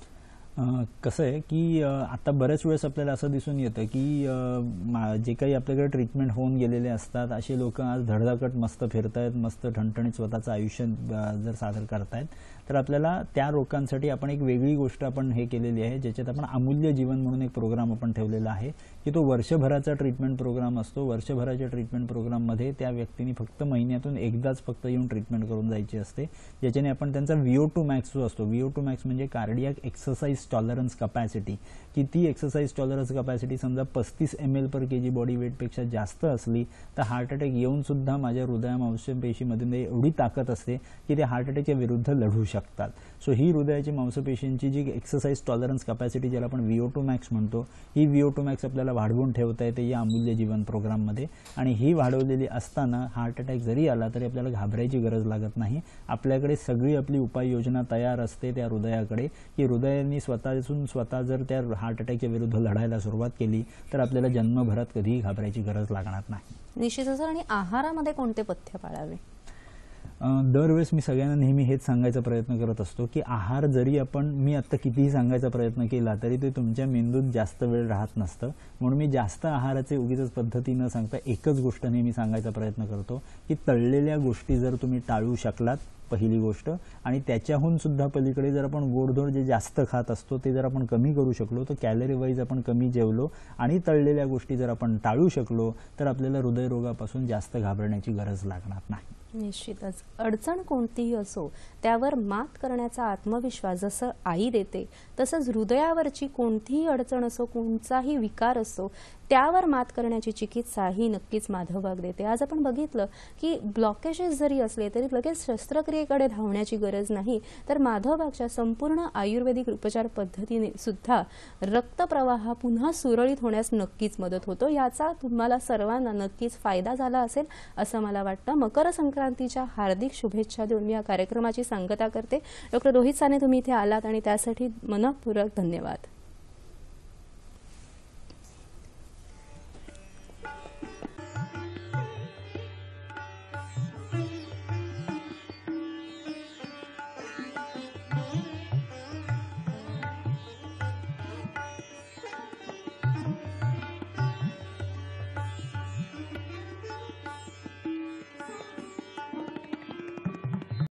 कसं आहे की आता बऱ्याच वेळेस आपल्याला असं दिसून येतं की जे काही आपल्याकडे ट्रीटमेंट होऊन गेलेले असतात असे लोक आज धडधाकट मस्त फिरतायत, मस्त ठणठणीत स्वतःचं आयुष्य जर सादर करतायत तर आपल्याला त्या लोकांसाठी आपण एक वेगळी गोष्ट आपण हे केलेली आहे ज्याच्यात आपण अमूल्य जीवन म्हणून एक प्रोग्राम आपण ठेवलेला आहे की तो वर्षभराचा ट्रीटमेंट प्रोग्राम असतो. वर्षभराच्या ट्रीटमेंट प्रोग्राममध्ये त्या व्यक्तीने फक्त महिन्यातून एकदाच फक्त येऊन ट्रीटमेंट करून जायची असते, ज्याच्याने आपण त्यांचा व्ही ओ टू मॅक्स जो असतो, व्ही ओ टू मॅक्स म्हणजे कार्डियाक एक्सरसाइज टॉलरन्स कपॅसिटी, की ती एक्सरसाइज टॉलरन्स कपॅसिटी समजा पस्तीस M L per K G body वेटपेक्षा जास्त असली तर हार्ट अटॅक येऊन सुद्धा माझ्या हृदया मांसपेशीमध्ये एवढी ताकद असते की ते हार्ट अटॅकच्या विरुद्ध लढू शकतात. सो ही हृदयाची मांसपेशींची जी एक्सरसाइज टॉलरन्स कपॅसिटी ज्याला आपण व्ही ओ टू मॅक्स म्हणतो, ही व्ही ओ टू मॅक्स आपल्याला वाढवून ठेवता येते या अमूल्य जीवन प्रोग्राममध्ये. आणि ही वाढवलेली असताना हार्ट अटॅक जरी आला तरी आपल्याला घाबरायची गरज लागत नाही. आपल्याकडे सगळी आपली उपाययोजना तयार असते त्या हृदयाकडे की हृदयाने स्वतःपासून स्वतः जर त्या हार्ट अटॅकच्या विरुद्ध लढायला सुरुवात केली तर आपल्याला जन्मभरात कधीही घाबरायची गरज लागणार नाही. निश्चितच. आणि आहारामध्ये कोणते पथ्य पाळावे? दरवेळेस मी सगळ्यांना नेहमी हेच सांगायचा प्रयत्न करत असतो की आहार जरी आपण मी आत्ता कितीही सांगायचा प्रयत्न केला तरी ते तुमच्या मेंदूत जास्त वेळ राहत नसतं. म्हणून मी जास्त आहाराचे उगीच पद्धती न सांगता एकच गोष्ट नेहमी सांगायचा प्रयत्न करतो की तळलेल्या गोष्टी जर तुम्ही टाळू शकलात पहिली गोष्ट, आणि त्याच्याहून सुद्धा पलीकडे जर आपण गोडधोड जे जास्त खात असतो ते जर आपण कमी करू शकलो तर कॅलरी वाईज आपण कमी जेवलो आणि तळलेल्या गोष्टी जर आपण टाळू शकलो तर आपल्याला हृदयरोगापासून जास्त घाबरण्याची गरज लागणार नाही. निश्चितच. अडचण कोणतीही असो त्यावर मात करण्याचा आत्मविश्वास जसं आई देते तसंच हृदयावरची कोणतीही अडचण असो, कोणताही विकार असो त्यावर मात करण्याची चिकित्सा ही नक्कीच माधवबाग देते. आज आपण बघितलं की ब्लॉकेजेस जरी असले तरी लगेच शस्त्रक्रियेकडे धावण्याची गरज नाही, तर माधवबागच्या संपूर्ण आयुर्वेदिक उपचार पद्धतीने सुद्धा रक्तप्रवाह पुन्हा सुरळीत होण्यास नक्कीच मदत होतो. याचा तुम्हाला सर्वांना नक्कीच फायदा झाला असेल असं मला वाटतं. मकर संक्रांतीच्या हार्दिक शुभेच्छा देऊन मी या कार्यक्रमाची सांगता करते. डॉक्टर रोहित साने, तुम्ही इथे आलात आणि त्यासाठी मनपूर्वक धन्यवाद.